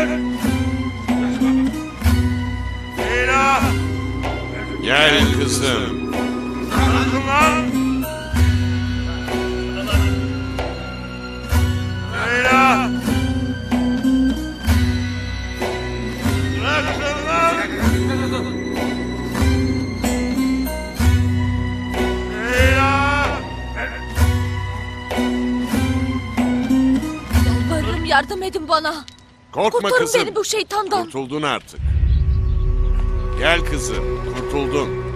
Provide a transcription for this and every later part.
Leyla! Gel kızım. Bırakın lan! Leyla! Bırakın lan! Leyla! Yalvarırım, yardım edin bana. Korkma Kurtarın kızım. beni bu şeytandan. Kurtuldun artık. Gel kızım. Kurtuldun.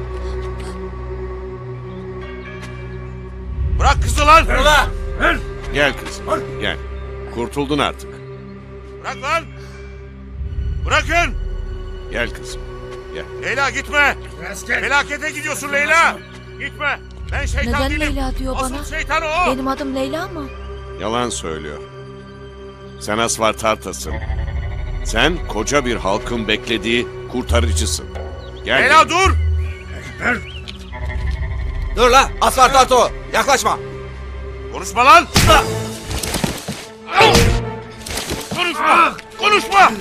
Bırak kızı lan! Gel kızım. Gel. Kurtuldun artık. Bırak lan! Bırakın! Gel kızım. Gel. Leyla gitme! Felakete gidiyorsun Leyla! Gitme! Ben şeytan Neden değilim. Leyla diyor Asıl bana? şeytan o! Benim adım Leyla mı? Yalan söylüyor. Sen Asvartartas'ın. Sen koca bir halkın beklediği kurtarıcısın. Gel. Leyla dur! Dur la Asvartarto yaklaşma. Konuşma lan! Konuşma! Konuşma!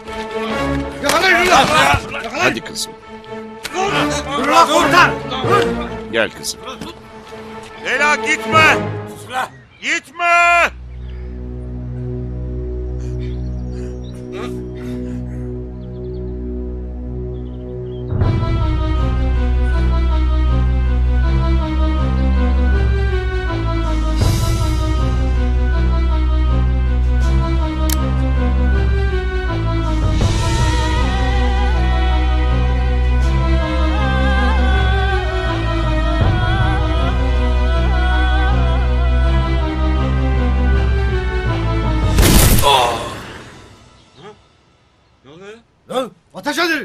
Hadi kızım. Dur la kurtar. Gel kızım. Leyla gitme! Gitme! Ateş edin.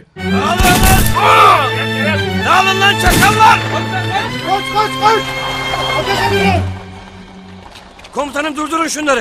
Dağılın lan çakallar! Koş. Ateş edin. Komutanım durdurun şunları.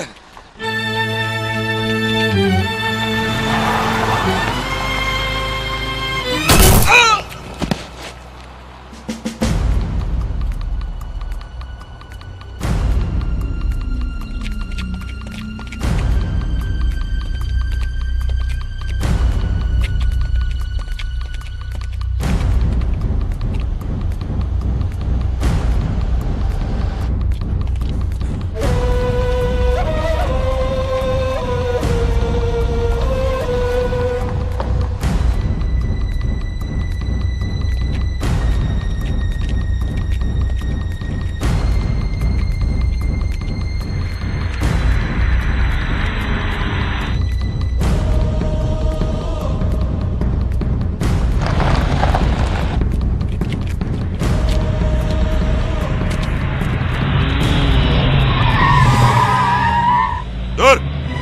Dur!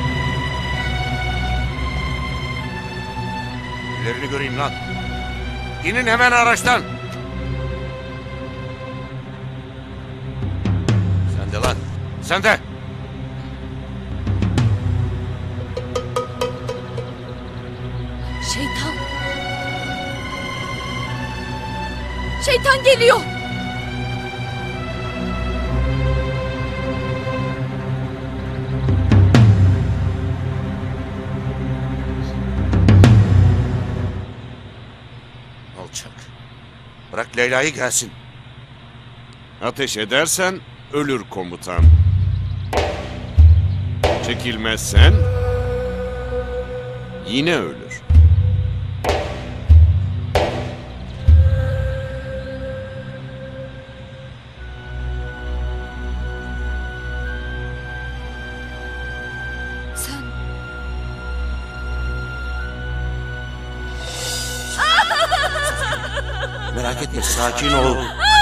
İlerini göreyim lan. İnin hemen araçtan. Sen de lan. Sen de. Şeytan. Şeytan geliyor. Alçak. Bırak Leyla'yı gelsin. Ateş edersen ölür komutan. Çekilmezsen yine ölür. Sen Merak etme, sakin ol.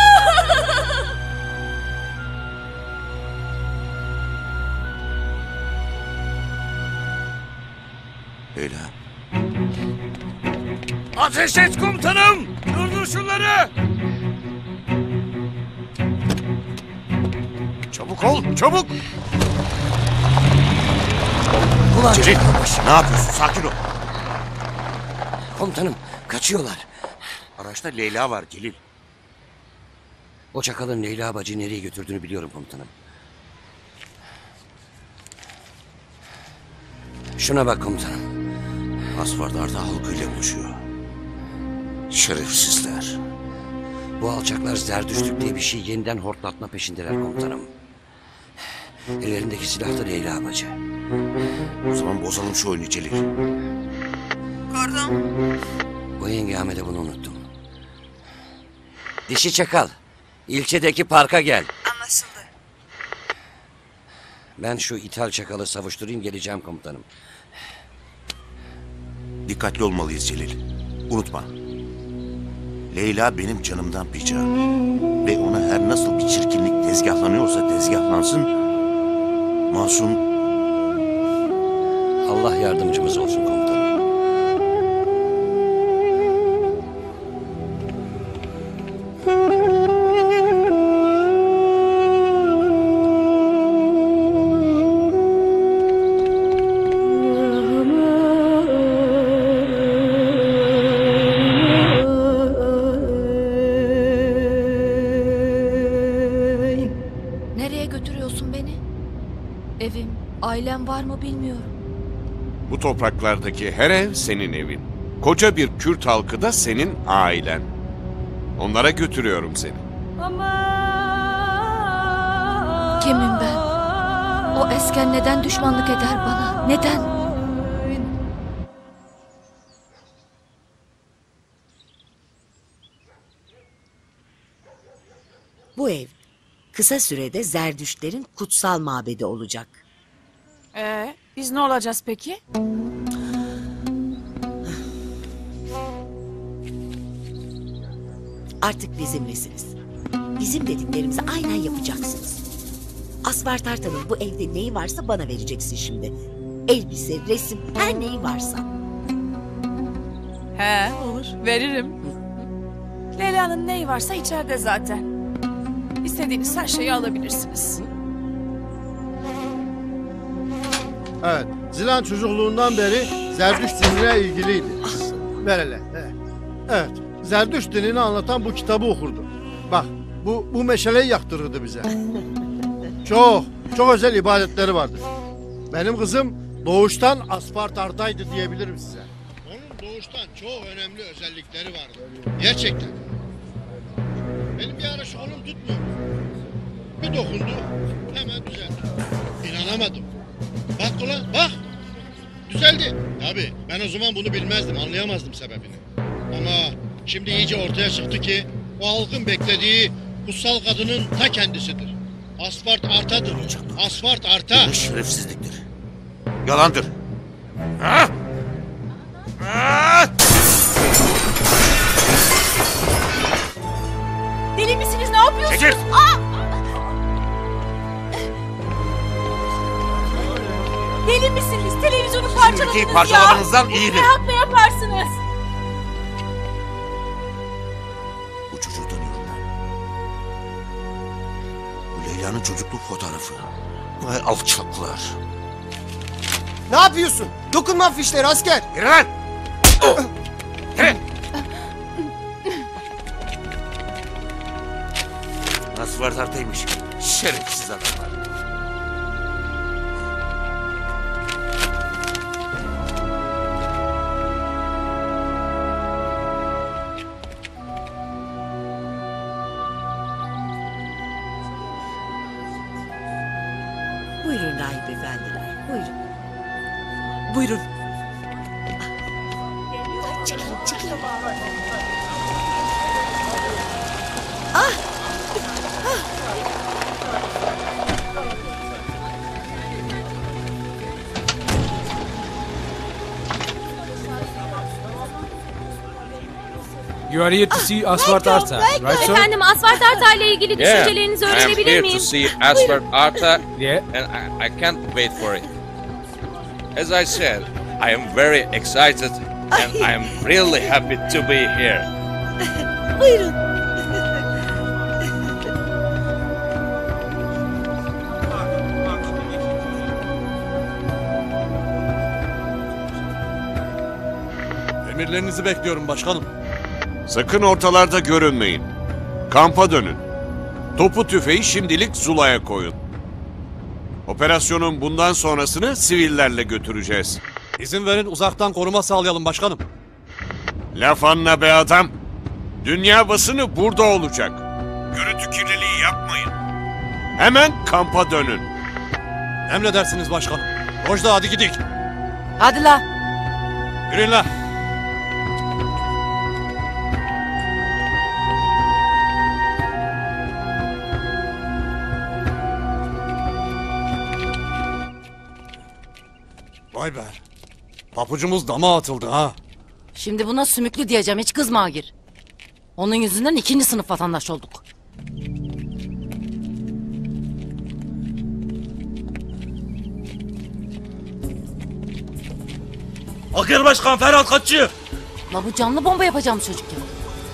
Leyla. Ateş et komutanım! Durdur şunları! Çabuk ol, çabuk! Ulan Celil, ne yapıyorsun? Sakin ol. komutanım kaçıyorlar. Araçta Leyla var Celil. O çakalın Leyla bacı nereye götürdüğünü biliyorum komutanım. Şuna bak komutanım. Asfalt Arta halkıyla buluşuyor. Şerefsizler. Bu alçaklar Zerdüştlük diye bir şey yeniden hortlatma peşindeler komutanım. Ellerindeki silah da Leyla bacı. O zaman bozalım şu oyunu Celil. Bu hengamede bunu unuttum. Dişi çakal. İlçedeki parka gel. Anlaşıldı. Ben şu ithal çakalı savuşturayım, geleceğim komutanım. Dikkatli olmalıyız Celil. Unutma. Leyla benim canımdan bir can. Ve ona her nasıl bir çirkinlik tezgahlanıyorsa tezgahlansın. Masum Allah yardımcımız olsun komutanım. Nereye götürüyorsun beni? Evim, ailem var mı bilmiyorum. bu topraklardaki her ev senin evin. Koca bir Kürt halkı da senin ailen. Onlara götürüyorum seni. Kimim ben? O Esken neden düşmanlık eder bana? Neden? Bu ev kısa sürede Zerdüştlerin kutsal mabedi olacak. Biz ne olacağız peki? Artık bizimlesiniz. Bizim dediklerimizi aynen yapacaksınız. Asvartarta'nın bu evde neyi varsa bana vereceksin şimdi. Elbise, resim, her neyi varsa. He, olur. Veririm. Leyla'nın neyi varsa içeride zaten. İstediğiniz her şeyi alabilirsiniz. Evet, Zilan çocukluğundan beri Zerdüşt dinine ilgiliydi. Ver hele. Evet, Zerdüşt dinini anlatan bu kitabı okurdu. Bak, bu meşaleyi yaktırırdı bize. Çok özel ibadetleri vardı. Benim kızım doğuştan Aspartar'daydı diyebilirim size. Onun doğuştan çok önemli özellikleri vardı. Gerçekten. Benim bir ara şoğlum tutmuyor. Bir dokundu, hemen düzeldi. İnanamadım. Bak ulan, bak! Düzeldi. Tabii, ben o zaman bunu bilmezdim, anlayamazdım sebebini. Ama şimdi iyice ortaya çıktı ki o halkın beklediği kutsal kadının ta kendisidir. Asfalt Arta'dır. Asfalt Arta. Bu şerefsizliktir. Yalandır. Ha? Ha? Deli misiniz? Ne yapıyorsunuz? Çekil! Deli misiniz? Televizyonu parçaladınız Ülkeyi ya. parçalamanızdan iyidir. Ne hakla yaparsınız? Bu çocuğu tanıyorum ben. Bu Leyla'nın çocukluk fotoğrafı. Vay alçaklar. Ne yapıyorsun? Dokunma fişleri asker. Yürü lan! Yürü! Asvartar'taymış. Şerefsiz adamlar. Buyurun rahip efendiler, buyurun. Buyurun. Çekilin. You are here to see Asfalt Arta, right sir? Efendim, Asfalt Arta ile ilgili düşüncelerinizi I'm öğrenebilir here miyim? to see Asfalt Arta, Yeah. and I can't wait for it. As I said, I am very excited, and I am really happy to be here. Buyurun. Emirlerinizi bekliyorum başkanım. Sakın ortalarda görünmeyin. Kampa dönün. Topu tüfeği şimdilik Zula'ya koyun. Operasyonun bundan sonrasını sivillerle götüreceğiz. İzin verin uzaktan koruma sağlayalım başkanım. Laf anla be adam. Dünya basını burada olacak. Görüntü kirliliği yapmayın. Hemen kampa dönün. Emredersiniz başkanım. Rojda hadi gidik. Hadi la. Yürüyün la. Vay be. Papucumuz dama atıldı ha. Şimdi buna sümüklü diyeceğim, hiç kızma Agir. Onun yüzünden 2. sınıf vatandaş olduk. Agir Başkan Ferhat kaçıyor. La bu canlı bomba yapacağım çocuk ya.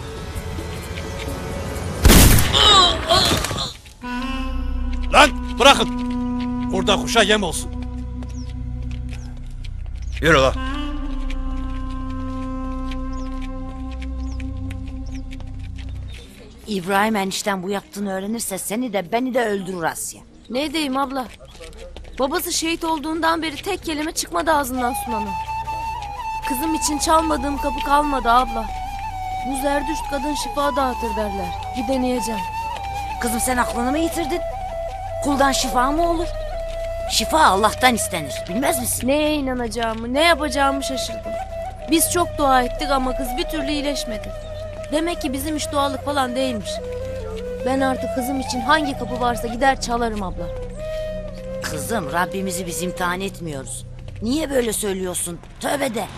Lan bırakın. Kurda kuşa yem olsun. Yürü la. İbrahim enişten bu yaptığını öğrenirse seni de beni de öldürür Asya. Ne diyeyim abla? Babası şehit olduğundan beri tek kelime çıkmadı ağzından Sunan'ın. Kızım için çalmadığım kapı kalmadı abla. Bu zerdüşt kadın şifa dağıtır derler. Bir deneyeceğim. Kızım sen aklını mı yitirdin? Kuldan şifa mı olur? Şifa Allah'tan istenir. Bilmez misin? Neye inanacağımı, ne yapacağımı şaşırdım. Biz çok dua ettik ama kız bir türlü iyileşmedi. Demek ki bizim iş dualık falan değilmiş. Ben artık kızım için hangi kapı varsa gider çalarım abla. Kızım Rabbimizi biz imtihan etmiyoruz. Niye böyle söylüyorsun? Tövbe de.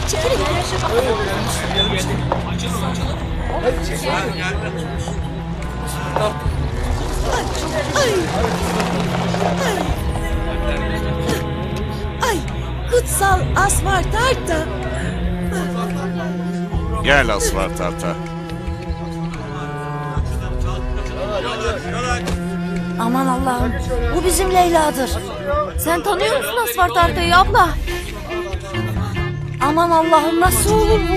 Ay, kutsal Asvartarta. Gel Asvartarta. Aman Allah'ım, bu bizim Leyla'dır. Sen tanıyor musun Asvartarta'yı abla? Aman Allah'ım, nasıl olur bu?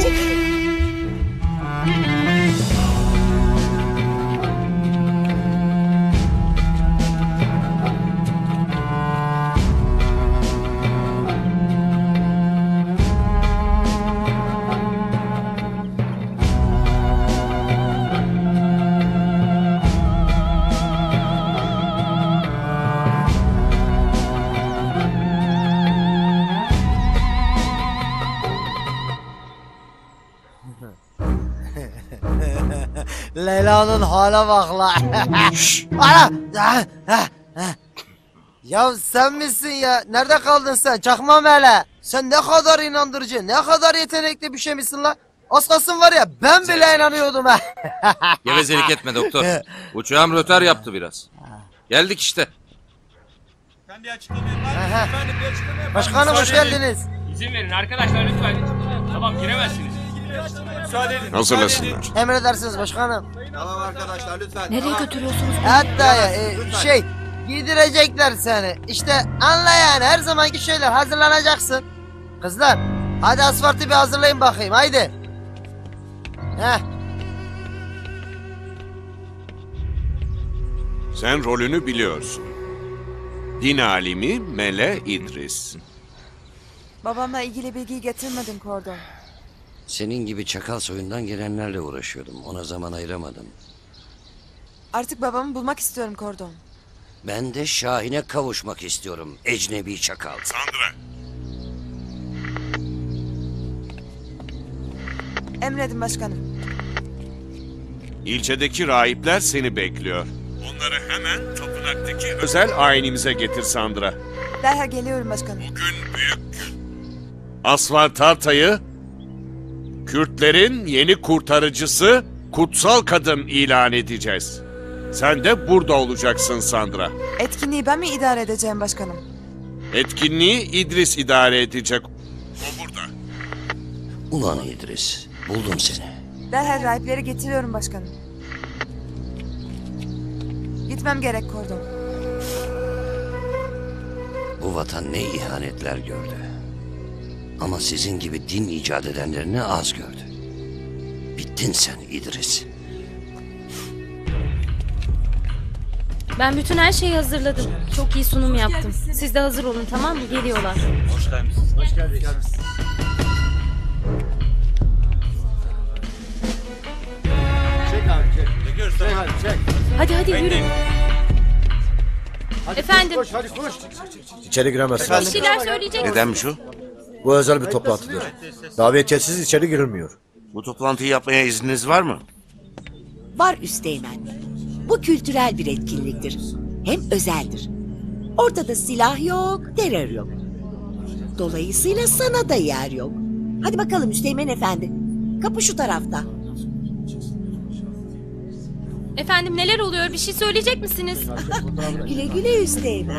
Leyla'nın hala bak la. Ana! Ya sen misin ya? Nerede kaldın sen? Çakma mele. Sen ne kadar inandırıcı, ne kadar yetenekli bir şey misin la? Az kalsın var ya, ben bile inanıyordum ha. Gevezelik etme doktor. Uçağım rötar yaptı biraz. Geldik işte. Başkanım hoş geldiniz. İzin verin arkadaşlar lütfen. Tamam giremezsiniz. Hazırlasınlar. Emredersiniz başkanım. Tamam arkadaşlar lütfen. Nereye götürüyorsunuz? Hatta giydirecekler seni. İşte anla yani, her zamanki şeyler, hazırlanacaksın. Kızlar hadi asfaltı bir hazırlayın bakayım, haydi. Heh. Sen rolünü biliyorsun. Din alimi Mele İdris. Babamla ilgili bilgiyi getirmedim Kordon. Senin gibi çakal soyundan gelenlerle uğraşıyordum. Ona zaman ayıramadım. Artık babamı bulmak istiyorum Kordon. Ben de Şahin'e kavuşmak istiyorum. Ecnebi çakal. Sandra. Emredin başkanım. İlçedeki rahipler seni bekliyor. Onları hemen tapınaktaki özel ayinimize getir Sandra. Derhal geliyorum başkanım. Bugün büyük gün. Asvartarta'yı Kürtlerin yeni kurtarıcısı, kutsal kadın ilan edeceğiz. Sen de burada olacaksın Sandra. Etkinliği ben mi idare edeceğim başkanım? Etkinliği İdris idare edecek. O burada. Ulan İdris, buldum seni. Derhal rahipleri getiriyorum başkanım. Gitmem gerek Kordon. Bu vatan ne ihanetler gördü. Ama sizin gibi din icat edenlerini az gördü. Bittin sen İdris. Ben bütün her şeyi hazırladım. Çok iyi sunum yaptım. Siz de hazır olun, tamam mı? Geliyorlar. Hoş geldiniz. Hoş geldin. Çek abi çek. Çek hadi çek. Hadi yürü. Hadi Efendim? Koş hadi koş. İçeri giremezsin. Bir şeyler söyleyecek misin? Nedenmiş o? Bu özel bir toplantıdır. Davetiyesiz içeri girilmiyor. Bu toplantıyı yapmaya izniniz var mı? Var Üsteğmen. Bu kültürel bir etkinliktir. Hem özeldir. Ortada silah yok, terör yok. Dolayısıyla sana da yer yok. Hadi bakalım Üsteğmen Efendi. Kapı şu tarafta. Efendim neler oluyor? Bir şey söyleyecek misiniz? Güle güle Üsteğmen.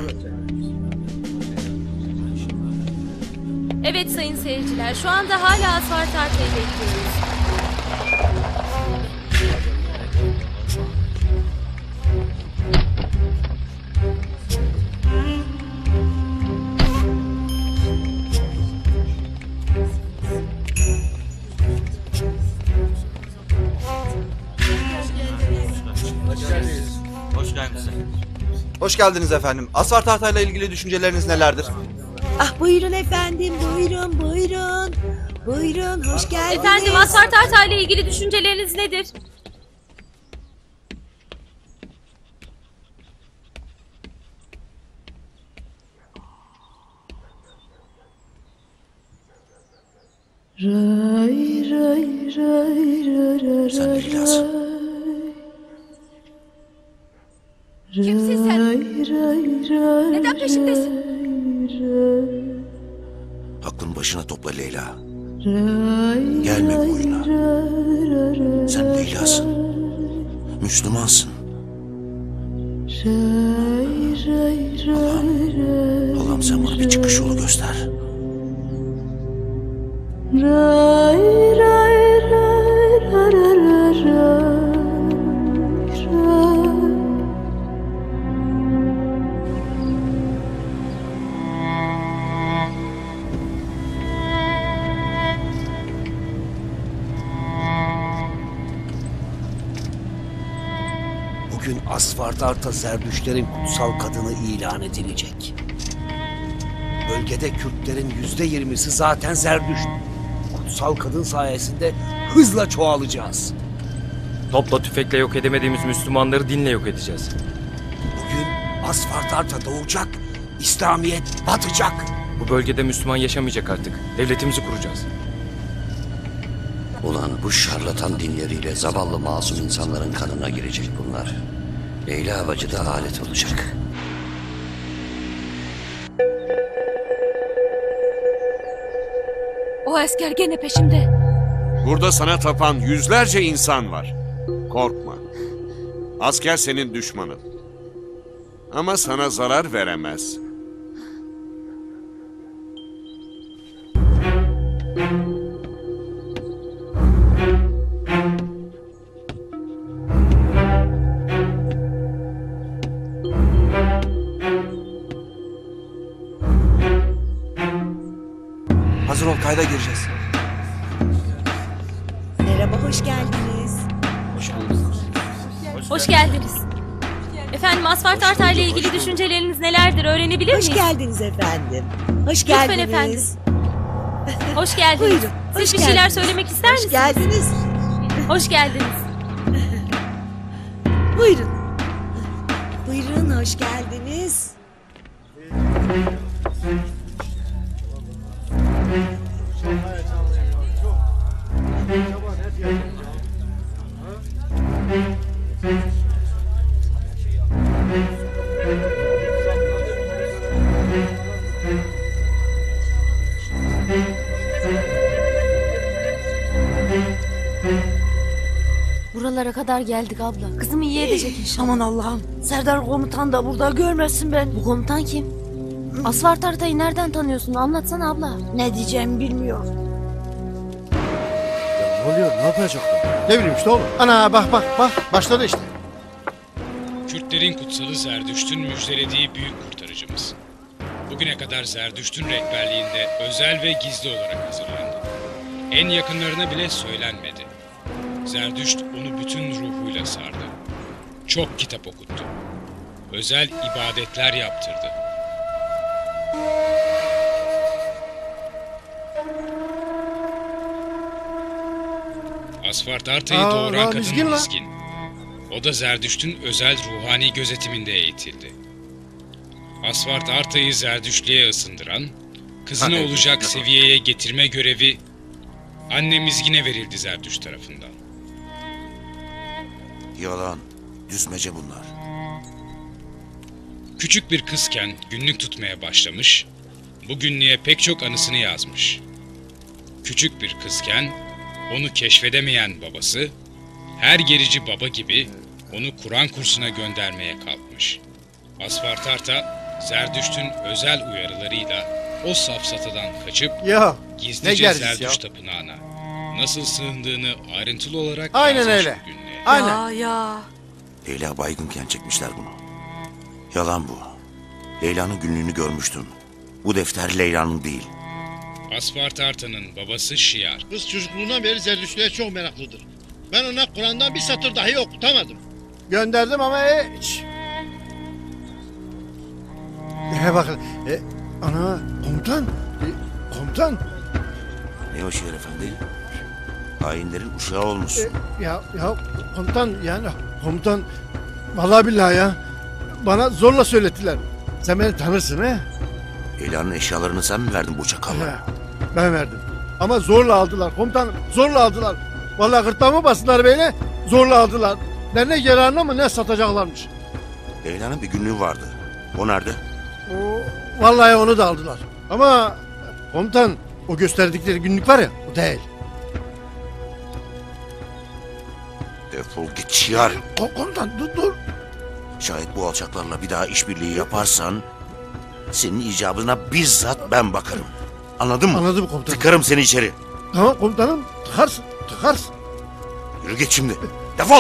Evet sayın seyirciler, şu anda hala asfalt tartayı bekliyoruz. Hoş geldiniz. Hoş geldiniz efendim. Asfalt tahtayla ilgili düşünceleriniz nelerdir? Ah buyurun efendim, buyurun. Buyurun, hoş geldiniz. Efendim asfalt tartayla ilgili düşünceleriniz nedir? Sen Leyla'sın. Kimsin sen? Neden peşimdesin? Aklın başına topla Leyla. Gelme bu oyuna. Sen Leyla'sın. Müslümansın. Allah'ım sen bana bir çıkış yolu göster. Bugün Asfartarta Zerdüştlerin kutsal kadını ilan edilecek. Bölgede Kürtlerin %20'si zaten Zerdüşt. Kutsal kadın sayesinde hızla çoğalacağız. Topla tüfekle yok edemediğimiz Müslümanları dinle yok edeceğiz. Bugün Asfartarta doğacak, İslamiyet batacak. Bu bölgede Müslüman yaşamayacak artık. Devletimizi kuracağız. Ulan bu şarlatan dinleriyle zavallı masum insanların kanına girecek bunlar. Leyla bacı da alet olacak. O asker gene peşimde. Burada sana tapan yüzlerce insan var. Korkma. Asker senin düşmanın. Ama sana zarar veremez. Hazır ol, kayda gireceğiz. Merhaba, hoş geldiniz. Hoş geldiniz. Efendim asfalt tartayla ilgili düşünceleriniz nelerdir? Öğrenebilir miyiz? Hoş geldiniz efendim. Hoş Lütfen geldiniz. efendim. Hoş geldiniz. Buyurun, Siz hoş bir şeyler geldiniz. söylemek ister misiniz? Hoş geldiniz. Hoş geldiniz. Buyurun. Buyurun, hoş geldiniz. Buralara kadar geldik abla. Kızımı iyi edecek inşallah. Aman Allah'ım. Serdar komutan da burada görmesin ben. Bu komutan kim? Asfalt tartayı nereden tanıyorsun? Anlatsana abla. Ne diyeceğimi bilmiyor. Ne oluyor? Ne yapacaklar? Ne bileyim işte oğlum. Ana bak başladı işte. Kürtlerin kutsalı Zerdüşt'ün müjdelediği büyük kurtarıcımız. Bugüne kadar Zerdüşt'ün rehberliğinde özel ve gizli olarak hazırlandı. En yakınlarına bile söylenmedi. Zerdüşt onu bütün ruhuyla sardı. Çok kitap okuttu. özel ibadetler yaptırdı. Asfartarta'yı doğuran kadın Mizgin. O da Zerdüşt'ün özel ruhani gözetiminde eğitildi. Asfartarta'yı Zerdüştlüğe ısındıran, kızını olacak seviyeye getirme görevi anne Mizgin'e verildi Zerdüşt tarafından. Yalan, düzmece bunlar. Küçük bir kızken günlük tutmaya başlamış, bu günlüğe pek çok anısını yazmış. Küçük bir kızken onu keşfedemeyen babası, her gerici baba gibi onu Kur'an kursuna göndermeye kalkmış. Asfartarta, Zerdüşt'ün özel uyarılarıyla o safsatadan kaçıp gizlice Zerdüşt tapınağına nasıl sığındığını ayrıntılı olarak aynen öyle. Aynen. Ya. Leyla baygınken çekmişler bunu. Yalan bu. Leyla'nın günlüğünü görmüştüm. Bu defter Leyla'nın değil. Asfartarta'nın babası Şiar. Kız çocukluğundan beri Zerdüştlüğe çok meraklıdır. Ben ona Kur'an'dan bir satır dahi okutamadım. Gönderdim ama hiç. Bakın. Ana komutan. Komutan. Ne o Şiar efendi? Hainlerin uşağı olmuşsun. Ya komutan yani komutan. Vallahi billahi ya. Bana zorla söylettiler. Sen beni tanırsın he? Leyla'nın eşyalarını sen mi verdin bu çakalla? Ben verdim. Ama zorla aldılar komutanım. Zorla aldılar. Vallahi gırtlağıma bastılar böyle. Zorla aldılar. Ne yararına mı ne satacaklarmış. Leyla'nın bir günlüğü vardı. O nerede? Vallahi onu da aldılar. Ama komutan o gösterdikleri günlük var ya o değil. Defol git Şiar. Komutan dur. Şayet bu alçaklarla bir daha işbirliği yaparsan senin icabına bizzat ben bakarım. Anladın mı? Anladım komutanım. Tıkarım seni içeri. Tamam komutanım. Tıkarsın. Yürü git şimdi. Defol.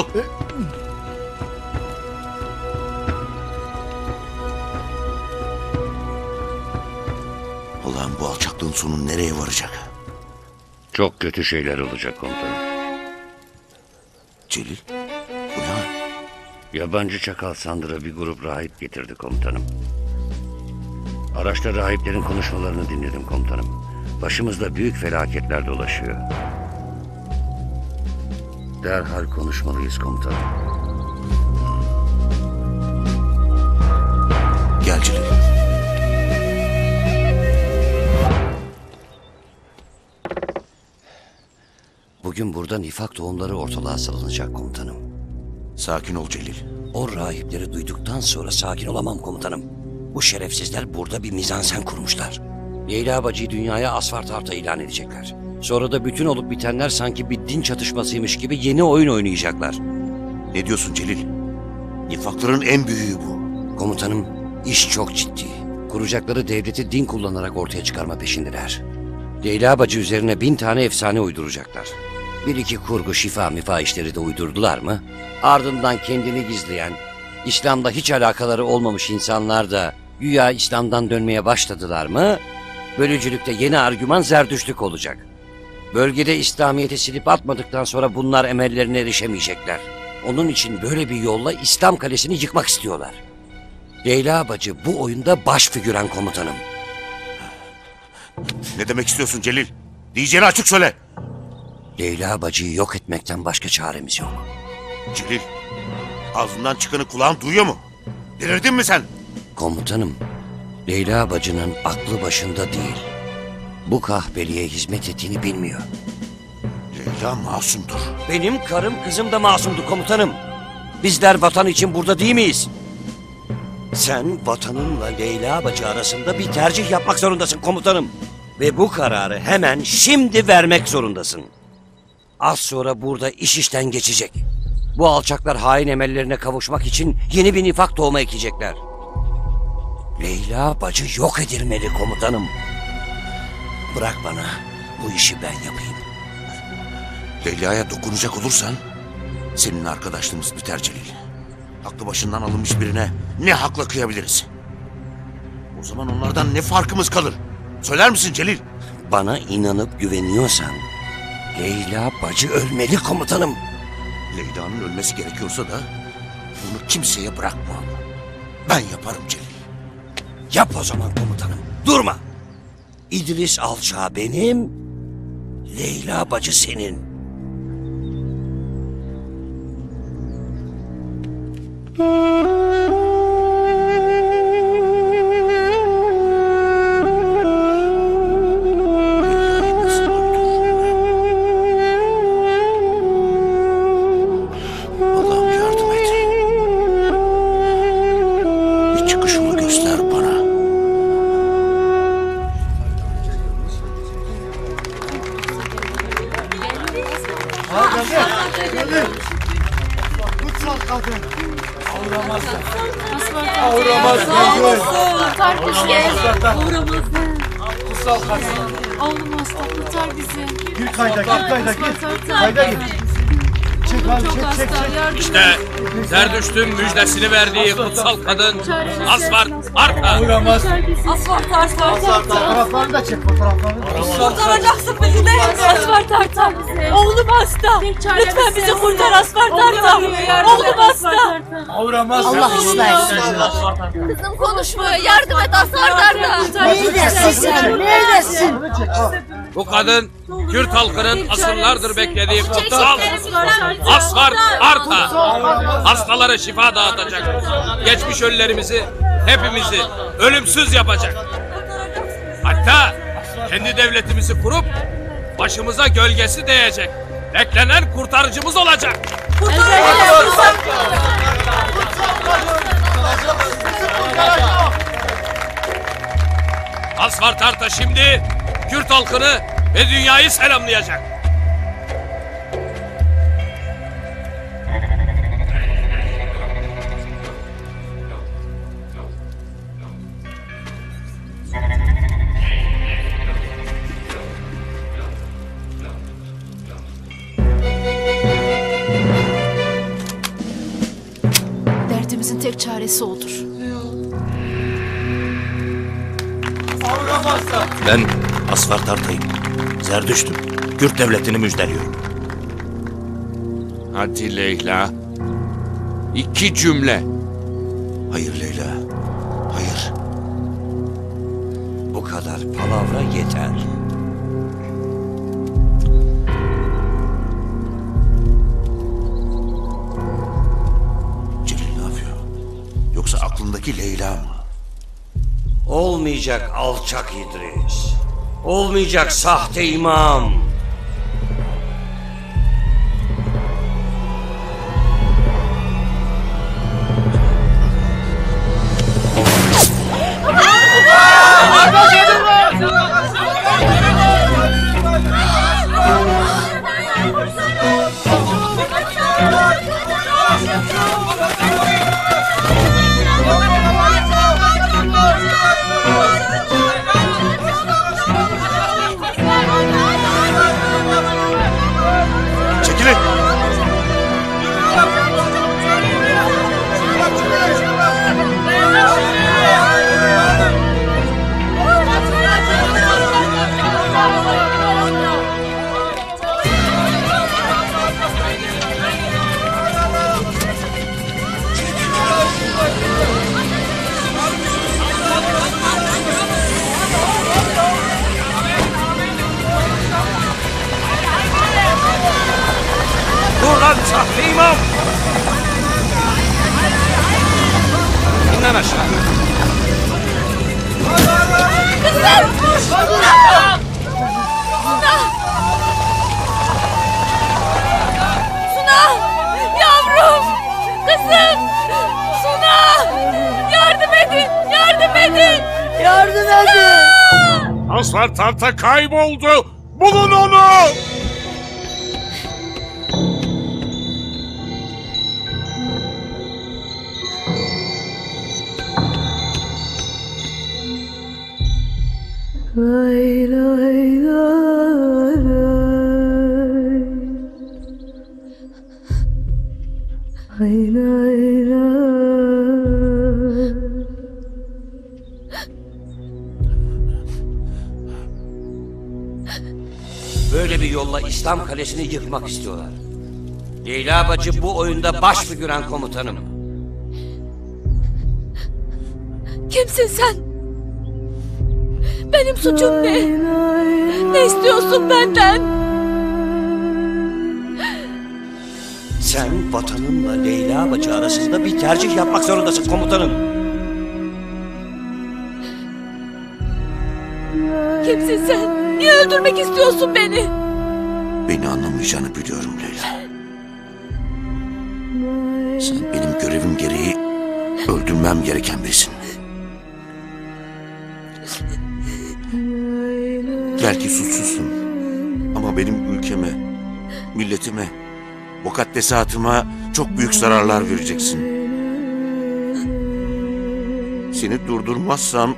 Allah'ım bu alçaklığın sonu nereye varacak? Çok kötü şeyler olacak komutanım. Celil, bu ne? Yabancı çakal Sandır'a bir grup rahip getirdi komutanım. Araçta rahiplerin konuşmalarını dinledim komutanım. Başımızda büyük felaketler dolaşıyor. Derhal konuşmalıyız komutanım. Gel Celil. Bugün burada nifak tohumları ortalığa salınacak komutanım. Sakin ol Celil. O rahipleri duyduktan sonra sakin olamam komutanım. Bu şerefsizler burada bir mizansen kurmuşlar. Leyla bacıyı dünyaya Asfartarta ilan edecekler. Sonra da bütün olup bitenler sanki bir din çatışmasıymış gibi yeni oyun oynayacaklar. Ne diyorsun Celil? Nifakların en büyüğü bu. Komutanım, iş çok ciddi. Kuracakları devleti din kullanarak ortaya çıkarma peşindeler. Leyla bacı üzerine 1000 tane efsane uyduracaklar. Bir iki kurgu şifa işleri de uydurdular mı? Ardından kendini gizleyen, İslam'da hiç alakaları olmamış insanlar da güya İslam'dan dönmeye başladılar mı? Bölücülükte yeni argüman Zerdüştlük olacak. Bölgede İslamiyet'i silip atmadıktan sonra bunlar emellerine erişemeyecekler. Onun için böyle bir yolla İslam kalesini yıkmak istiyorlar. Leyla bacı bu oyunda baş figüren komutanım. Ne demek istiyorsun Celil? Diyeceğini açık söyle. Leyla bacıyı yok etmekten başka çaremiz yok. Celil, ağzından çıkanı kulağın duyuyor mu? Delirdin mi sen? Komutanım, Leyla bacının aklı başında değil. Bu kahpeliğe hizmet ettiğini bilmiyor. Leyla masumdur. Benim karım kızım da masumdur komutanım. Bizler vatan için burada değil miyiz? Sen vatanınla Leyla bacı arasında bir tercih yapmak zorundasın komutanım. Ve bu kararı hemen şimdi vermek zorundasın. Az sonra burada iş işten geçecek. Bu alçaklar hain emellerine kavuşmak için yeni bir nifak tohumu ekecekler. Leyla bacı yok edilmeli komutanım. Bırak bana, bu işi ben yapayım. Leyla'ya dokunacak olursan senin arkadaşlığımız biter Celil. Aklı başından alınmış birine ne hakla kıyabiliriz? O zaman onlardan ne farkımız kalır? Söyler misin Celil? Bana inanıp güveniyorsan Leyla bacı ölmeli komutanım. Leyla'nın ölmesi gerekiyorsa da bunu kimseye bırakmam. Ben yaparım Celil. Yap o zaman komutanım. Durma. İdris alçağı benim, Leyla bacı senin. Allah'ım yardım et. Bir çıkış yolu göster bana. Geldi. Kutsal kadın. Avramaz. Kurtar bizi. Kutsal kadın. Oğlum hasta kurtar bizi. Gir kayda gir. Kayda gir. Çek abi çek. İşte Zerdüşt'ün müjdesini verdiği kutsal kadın Asfart Arta. Avramaz. Asfalt Arta. Fotoğraflarını da çek fotoğraflarını. Kurtaracaksın bizi değil mi? Asfalt Arta. Oğlum hasta. Lütfen bizi kurtar Asfalt Arta. Oğlum hasta. Avramaz. Allah ıslah etsin. Kızım konuşmuyor. Yardım et Asfalt Arta. Neredesin sen? Neredesin? Bu kadın Kürt halkının asırlardır beklediği kutsal Asfart Arta. Hastalara şifa dağıtacak. Geçmiş ölülerimizi, hepimizi ölümsüz yapacak. Hatta kendi devletimizi kurup başımıza gölgesi değecek. Beklenen kurtarıcımız olacak. Asfalt Arta şimdi Kürt halkını ve dünyayı selamlayacak. Derdimizin tek çaresi odur. Ben Asfart Arta'yım. Zerdüşt'üm. Kürt devletini müjdeliyorum. Hadi Leyla. 2 cümle. Hayır Leyla. Hayır. Bu kadar palavra yeter. Celil ne yapıyor? Yoksa aklındaki Leyla mı? Olmayacak alçak İdris. Olmayacak sahte imam. Çekilin. Dur lan sahte imam! İn lan aşağı. Suna! Yavrum! Kızım! Suna! Yardım edin! Yardım edin! Yardım edin! Asfalt Arta kayboldu. Bulun onu. Böyle bir yolla İslam Kalesi'ni yıkmak istiyorlar. Leyla bacı bu oyunda baş figüran komutanım. Kimsin sen? Benim suçum ne? Ne istiyorsun benden? Sen vatanınla Leyla bacı arasında bir tercih yapmak zorundasın komutanım. Kimsin sen? Niye öldürmek istiyorsun beni? Beni anlamayacağını biliyorum Leyla. Sen benim görevim gereği öldürmem gereken birisin. Belki suçsuzsun. Ama benim ülkeme, milletime, mukaddesatıma çok büyük zararlar vereceksin. Seni durdurmazsam...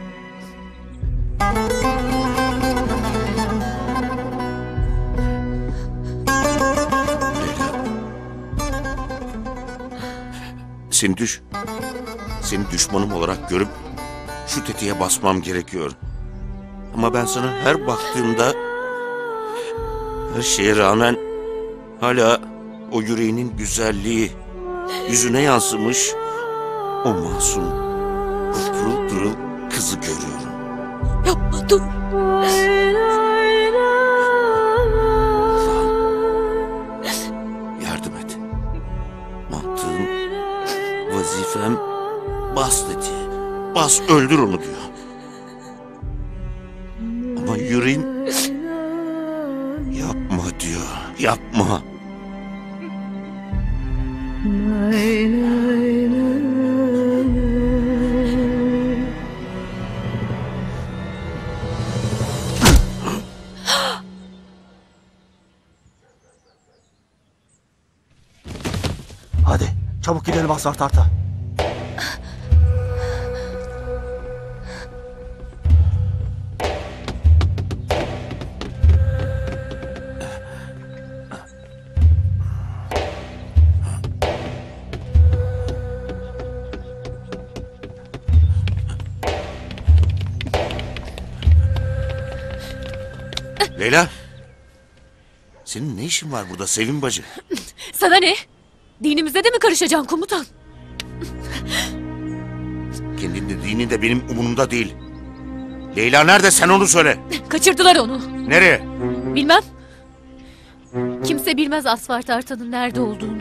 Seni düşmanım olarak görüp şu tetiğe basmam gerekiyor. Ama ben sana her baktığımda, her şeye rağmen hala o yüreğinin güzelliği yüzüne yansımış o masum, o pırıl pırıl kızı görüyorum. Yapma dur. Yardım et. Mantığım, vazifem bas dedi. Bas öldür onu diyor. Ama yüreğim yapma diyor. Yapma. Hadi çabuk gidelim Asfar Tarta. Leyla. Senin ne işin var burada Sevim bacı? Sana ne? Dinimize de mi karışacaksın komutan? Kendin de dinin de benim umurumda değil. Leyla nerede sen onu söyle. Kaçırdılar onu. Nereye? Bilmem. Kimse bilmez Asfar Tartan'ın nerede olduğunu.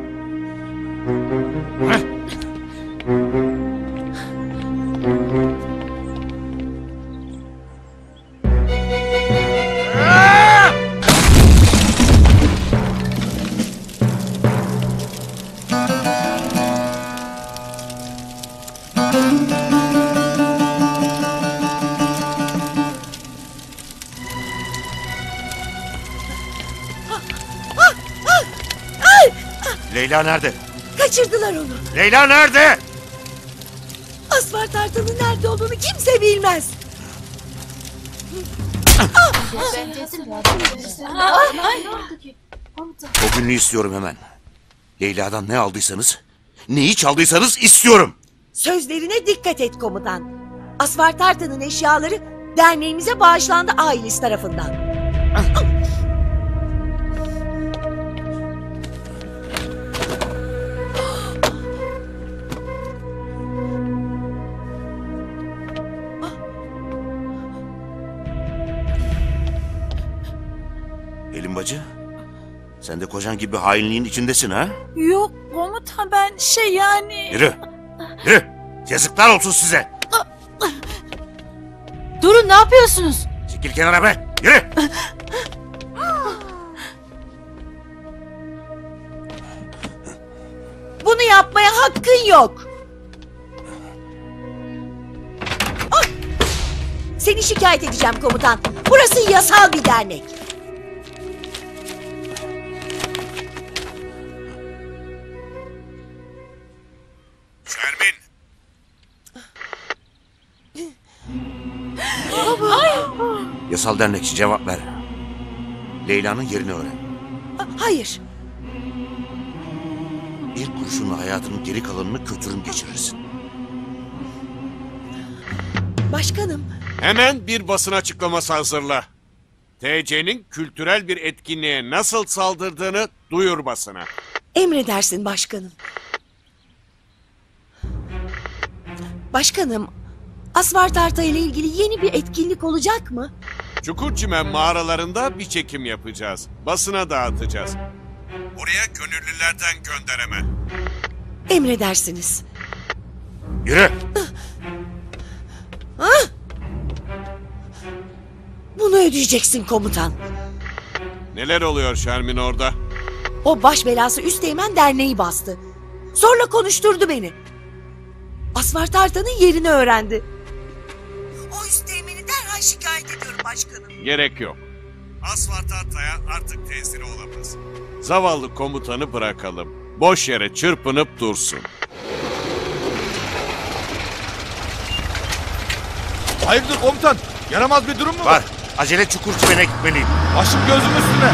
Leyla nerede? Kaçırdılar onu. Leyla nerede? Asfar Tartan'ın nerede olduğunu kimse bilmez. O gününü istiyorum hemen. Leyla'dan ne aldıysanız, neyi çaldıysanız istiyorum. Sözlerine dikkat et komutan. Asfar Tartan'ın eşyaları derneğimize bağışlandı ailesi tarafından. Pelin bacı, sen de kocan gibi hainliğin içindesin ha? Yok komutan ben yani... Yürü, yürü. Yazıklar olsun size. Durun ne yapıyorsunuz? Çekil kenara be, yürü. Bunu yapmaya hakkın yok. Ah! Seni şikayet edeceğim komutan. Burası yasal bir dernek. Şermin. Yasal dernekçi cevap ver. Leyla'nın yerini öğren. Hayır. Bir kurşunla hayatının geri kalanını kötürüm geçirirsin. Başkanım. Hemen bir basın açıklaması hazırla. TC'nin kültürel bir etkinliğe nasıl saldırdığını duyur basına. Emredersin başkanım. Başkanım, Asfalt ile ilgili yeni bir etkinlik olacak mı? Çukurçimen mağaralarında bir çekim yapacağız. Basına dağıtacağız. Oraya gönüllülerden göndereme. Emredersiniz. Yürü. Bunu ödeyeceksin komutan. Neler oluyor Şermin orada? O baş belası Üsteğmen derneği bastı. Zorla konuşturdu beni. Asfalt Arta'nın yerini öğrendi. O Üsteğmen'i derhal şikayet ediyorum başkanım. Gerek yok. Asfalt Arta'ya artık tesiri olamaz. Zavallı komutanı bırakalım. Boş yere çırpınıp dursun. Hayırdır komutan? Yaramaz bir durum mu Var. Acele Çukurçimen'e gitmeliyim. Başım gözüm üstüne.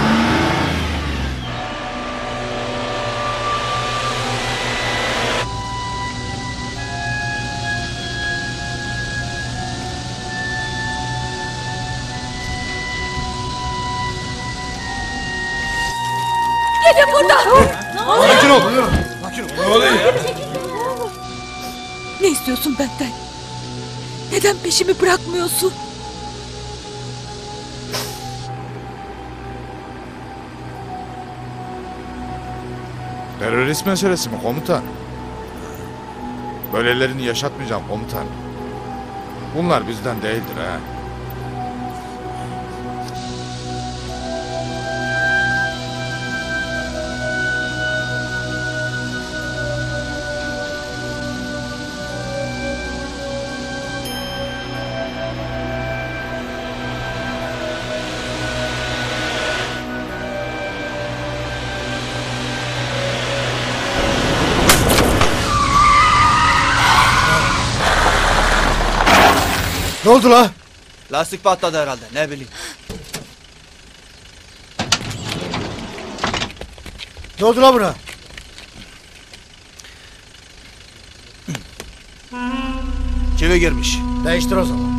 Gelin buradan. Sakin ol. Sakin ol. Ne oluyor? Ne istiyorsun benden? Neden peşimi bırakmıyorsun? Terörist meselesi mi komutan? Böylelerini yaşatmayacağım komutan. Bunlar bizden değildir ha. Ne oldu la? Lastik patladı herhalde, ne bileyim. Ne oldu la buna? Çivi girmiş. Değiştir o zaman.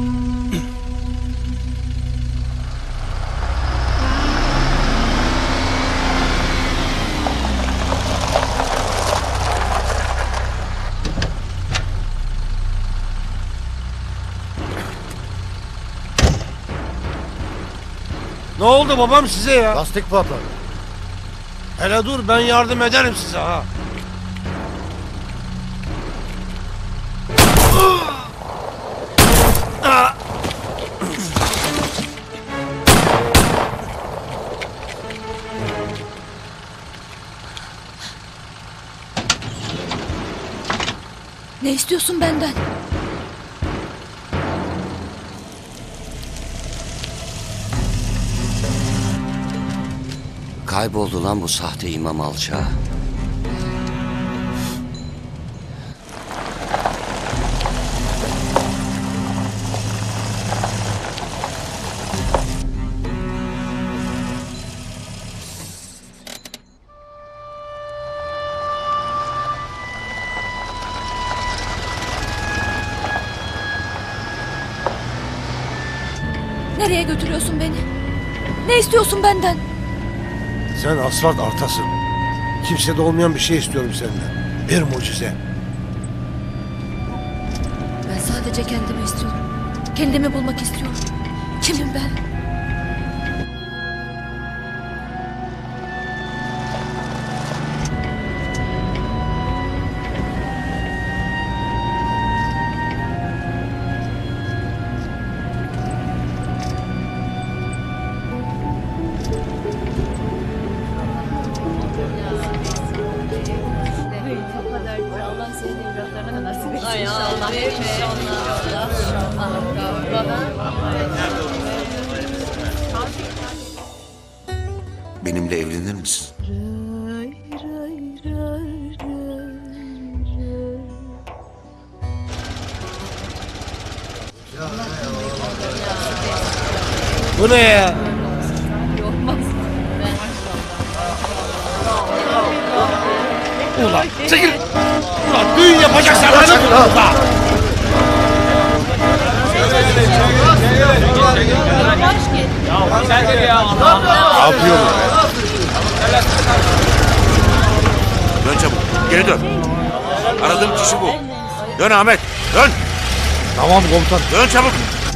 Ne oldu babam size ya? Lastik patladı. Hele dur ben yardım ederim size ha. Ne istiyorsun benden? Kayboldu lan bu sahte imam alçağı. Nereye götürüyorsun beni? Ne istiyorsun benden? Sen Asfalt Artasın. Kimsede olmayan bir şey istiyorum senden. Bir mucize. Ben sadece kendimi istiyorum. Kendimi bulmak istiyorum. Kimim ben? Benimle evlenir misin? Bu ne ya? Ulan çekil! Ulan düğün yapacaksan bana burada! Ne yapıyorsun be? Dön çabuk, geri dön. Aradığım kişi bu. Dön Ahmet, dön! Tamam komutanım. Dön çabuk.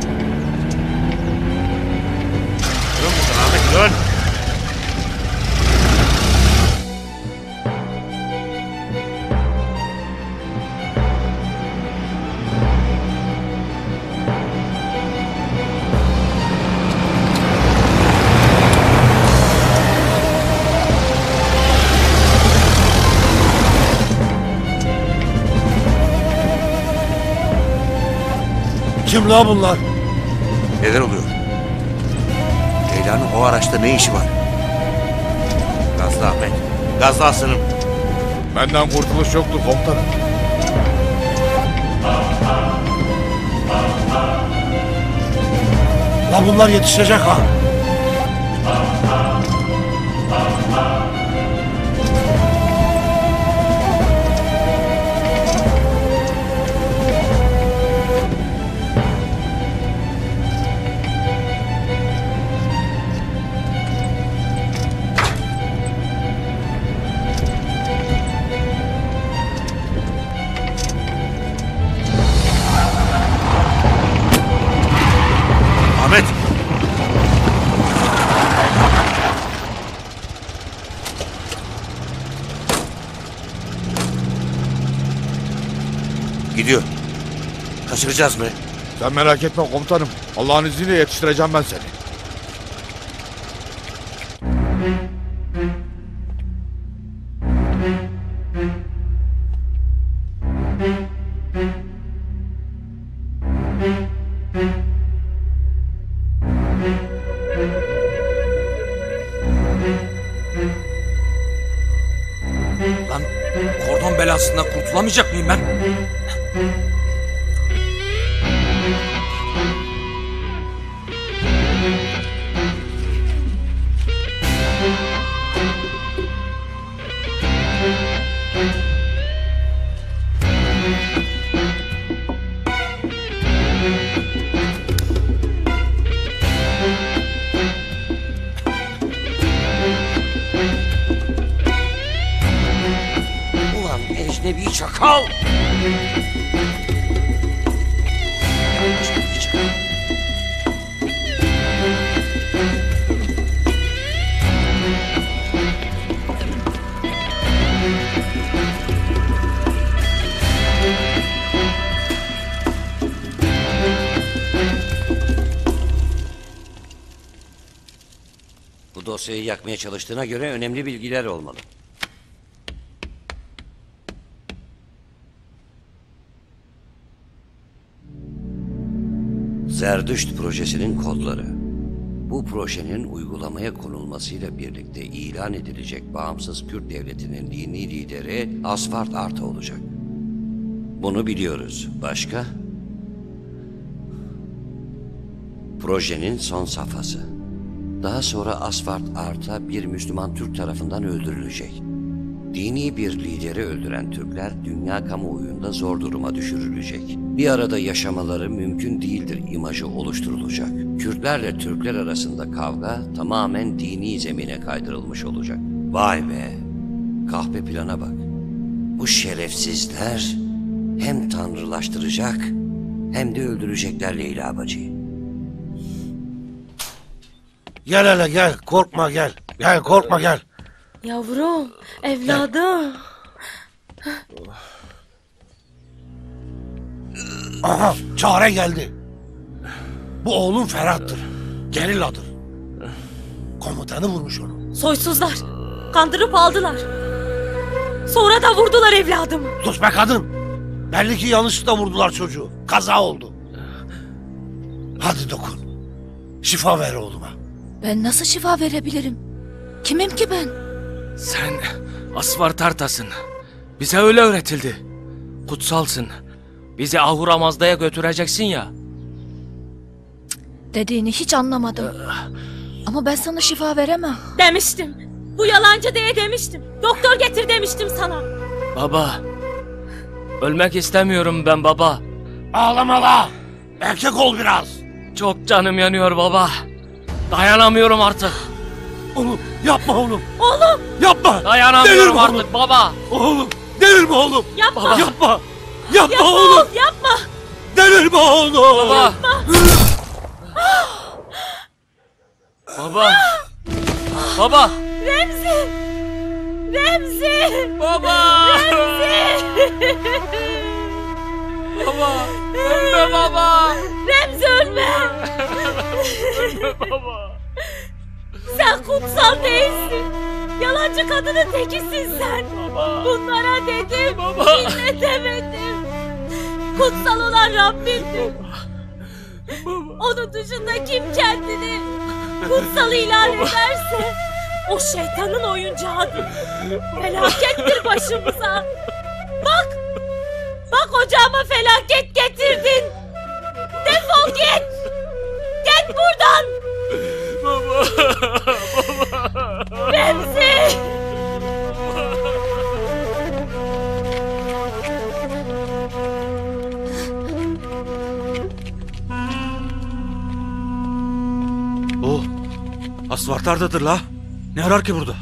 Dön buradan Ahmet dön. Kim la bunlar? Neler oluyor? Leyla'nın o araçta ne işi var? Gazlı Ahmet. Gazlı aslanım. Benden kurtuluş yoktur komutanım. La bunlar yetişecek ha. Ahmet. Gidiyor. Kaçıracağız mı? Sen merak etme komutanım. Allah'ın izniyle yetiştireceğim ben seni. Lan kordon belasından kurtulamayacak mıyım ben? Ulan ecnebi çakal! Bu dosyayı yakmaya çalıştığına göre önemli bilgiler olmalı. Zerdüşt projesinin kodları. Bu projenin uygulamaya konulmasıyla birlikte ilan edilecek bağımsız Kürt devletinin dini lideri Asfart Arta olacak. Bunu biliyoruz. Başka? Projenin son safhası. Daha sonra Asfart Arta bir Müslüman Türk tarafından öldürülecek. Dini bir lideri öldüren Türkler dünya kamuoyunda zor duruma düşürülecek. Bir arada yaşamaları mümkün değildir imajı oluşturulacak. Kürtlerle Türkler arasında kavga tamamen dini zemine kaydırılmış olacak. Vay be! Kahpe plana bak. Bu şerefsizler hem tanrılaştıracak hem de öldürecekler Leyla bacıyı. Gel hele gel, korkma gel. Gel korkma gel. Yavrum, evladım. Aha, çare geldi. Bu oğlum Ferhat'tır. Gerilladır. Komutanı vurmuş onu. Soysuzlar. Kandırıp aldılar. Sonra da vurdular evladımı. Sus be kadın. Belli ki yanlışlıkla vurdular çocuğu. Kaza oldu. Hadi dokun. Şifa ver oğluma. Ben nasıl şifa verebilirim? Kimim ki ben? Sen Asfart Artas'ın. Bize öyle öğretildi. Kutsalsın. Bizi Ahura Mazda'ya götüreceksin ya. Dediğini hiç anlamadım. Ama ben sana şifa veremem. Demiştim. Bu yalancı diye demiştim. Doktor getir demiştim sana. Baba. Ölmek istemiyorum ben baba. Ağlama la. Erkek ol biraz. Çok canım yanıyor baba. Dayanamıyorum artık. Oğlum yapma oğlum. Oğlum. Yapma. Dayanamıyorum Delirme artık oğlum. baba. Oğlum delirme oğlum. Yapma. Yapma. Yapma Yapma oğlum. Yapma. Delirme oğlum. Baba. Baba. Baba. Remzi! Remzi! Baba! Remzi! Baba! Ölme baba! Remzi ölme! Ölme baba! Sen kutsal değilsin. Yalancı kadının tekisin sen. Baba. Bunlara dedim, Baba. dinletemedim. Kutsal olan Rabbimdir. Onun dışında kim kendini kutsal ilan ederse o şeytanın oyuncağıdır. Felakettir başımıza. Bak! Bak ocağıma felaket getirdin. Defol git! Git buradan! Baba! Remzi! O asfaltlardadır la. Ne arar ki burada?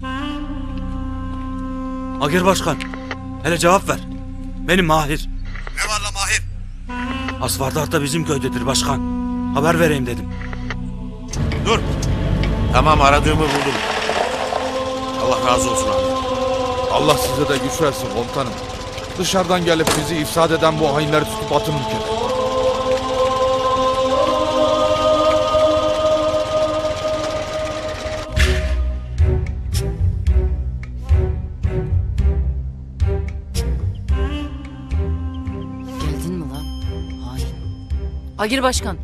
Agir Başkan, hele cevap ver. Benim Mahir. Ne var la Mahir? Asfaltat da bizim köydedir başkan. Haber vereyim dedim. Dur. Tamam, aradığımı buldum. Allah razı olsun abi. Allah size de güç versin komutanım. Dışarıdan gelip bizi ifsad eden bu hainleri tutup atın ülkeden. Geldin mi lan? Hain. Agir Başkan.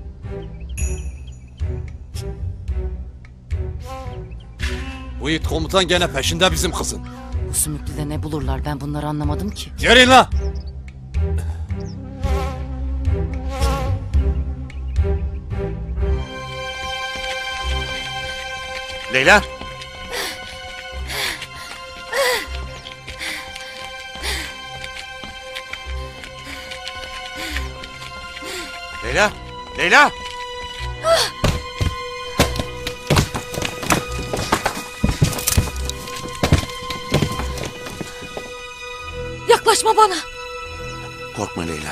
Bu it komutan gene peşinde bizim kızın. Bu sümüklüde ne bulurlar ben bunları anlamadım ki. Yerin la! Leyla. Leyla. Leyla. Yaklaşma bana. Korkma Leyla.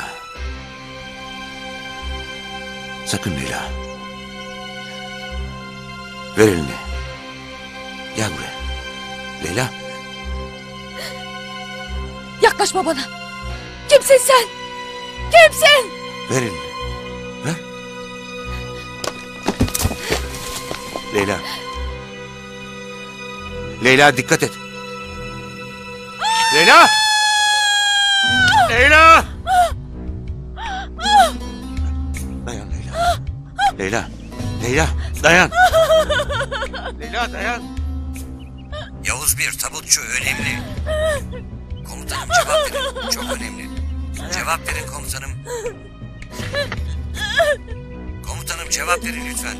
Sakın Leyla. Ver elini. Gel buraya. Leyla. Yaklaşma bana. Kimsin sen? Kimsin? Ver elini. Ver. Leyla. Leyla dikkat et. Leyla! Leyla! Dayan Leyla. Leyla. Leyla dayan. Leyla dayan. Yavuz bir tabutçu önemli. Komutanım cevap verin. Çok önemli. Cevap verin komutanım. Komutanım cevap verin lütfen.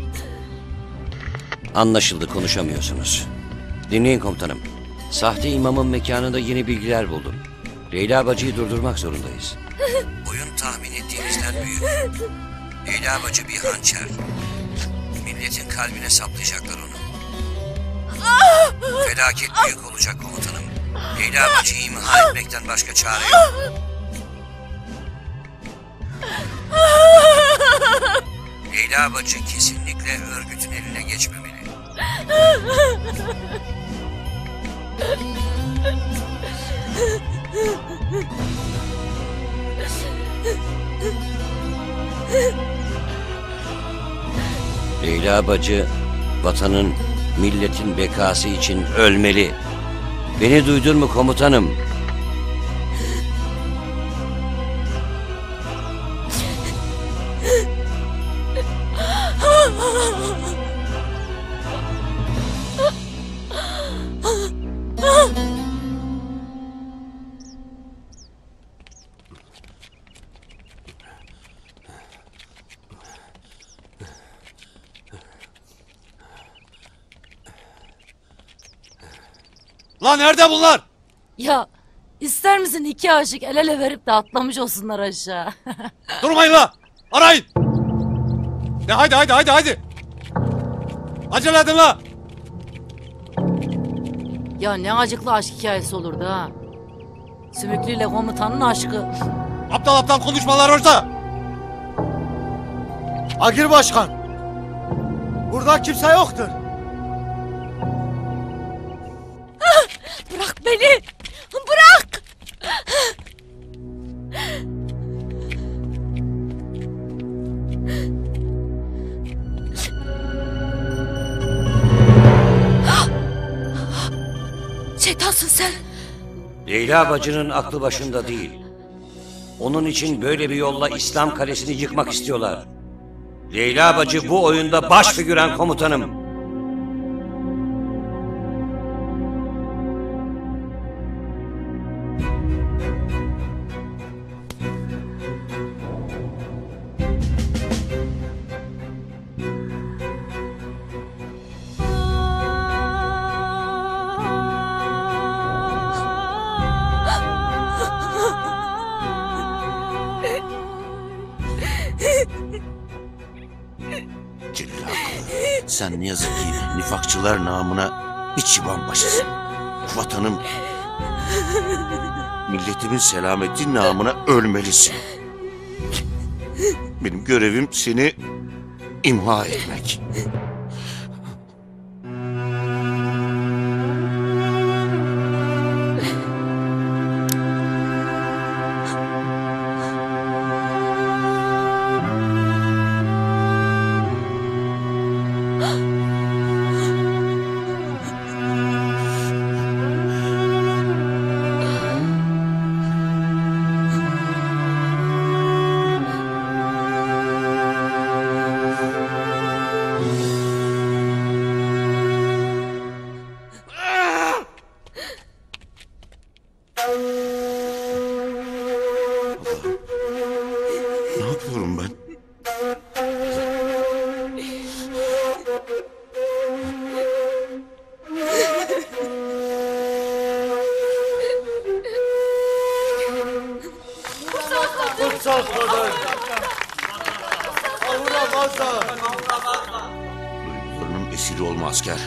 Anlaşıldı, konuşamıyorsunuz. Dinleyin komutanım. Sahte imamın mekanında yeni bilgiler buldum. Leyla bacıyı durdurmak zorundayız. Oyun tahmin ettiğimizden büyük. Leyla bacı bir hançer. Milletin kalbine saplayacaklar onu. Felaket büyük olacak komutanım. Leyla bacıyı imha etmekten başka çare yok. Leyla bacı kesinlikle örgütün eline geçmemeli. Leyla bacı vatanın, milletin bekası için ölmeli. Beni duydun mu komutanım? Lan nerede bunlar? Ya ister misin iki aşık el ele verip de atlamış olsunlar aşağı. Durmayın la! Arayın! Ne haydi! Acele edin la! Ya ne acıklı aşk hikayesi olurdu ha. Sümüklü ile komutanın aşkı. Aptal aptal konuşmalar orada. Agir Başkan. Burada kimse yoktur. Bırak beni! Bırak! Şeytansın sen! Leyla bacının aklı başında değil. Onun için böyle bir yolla İslam Kalesi'ni yıkmak istiyorlar. Leyla bacı bu oyunda baş figüren komutanım. Celil haklı. Sen ne yazık ki nifakçılar namına bir çıban başısın. Vatanım, milletimin selameti namına ölmelisin. Benim görevim seni imha etmek. Ne yapıyorum ben? Kutsal kadın. Avuramazlar. Duygularının esiri olma asker.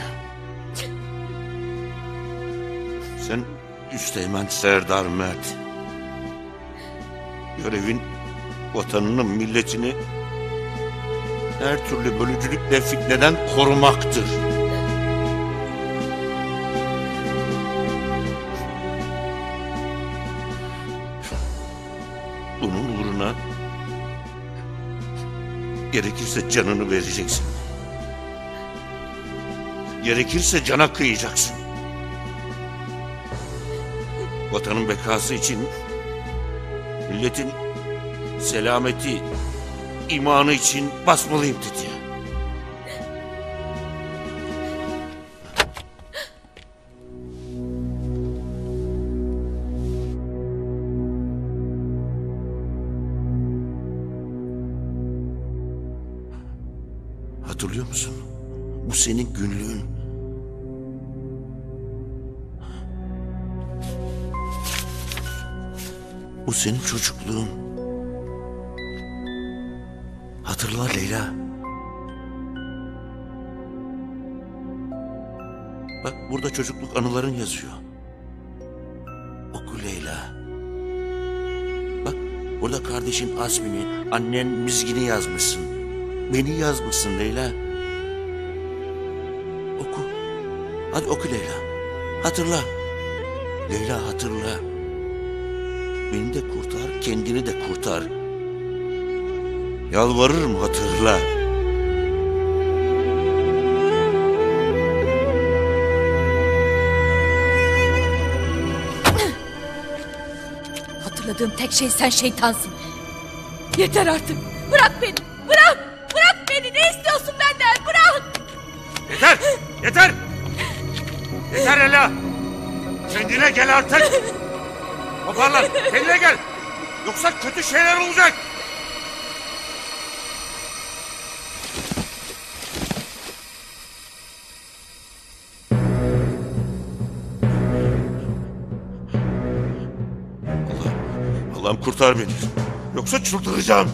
Sen Üsteğmen Serdar Mert. Görevin vatanını, milletini her türlü bölücülükle fitneden korumaktır. Bunun uğruna gerekirse canını vereceksin. Gerekirse cana kıyacaksın. Vatanın bekası için, milletin selameti, imanı için basmalıyım tetiğe. Hatırlıyor musun? Bu senin günlüğün. Bu senin çocukluğun. Hatırla Leyla. Bak burada çocukluk anıların yazıyor. Oku Leyla. Bak burada kardeşin Azmi'ni, annen Mizgin'i yazmışsın. Beni yazmışsın Leyla. Oku. Hadi oku Leyla. Hatırla. Leyla hatırla. Beni de kurtar, kendini de kurtar. Yalvarırım hatırla. Hatırladığım tek şey sen şeytansın. Yeter artık. Bırak beni. Bırak. Bırak beni. Ne istiyorsun benden? Bırak. Yeter! Yeter! Yeter Ela! Kendine gel artık! Toparlan! Kendine gel! Yoksa kötü şeyler olacak! Allah'ım kurtar beni. Yoksa çıldıracağım.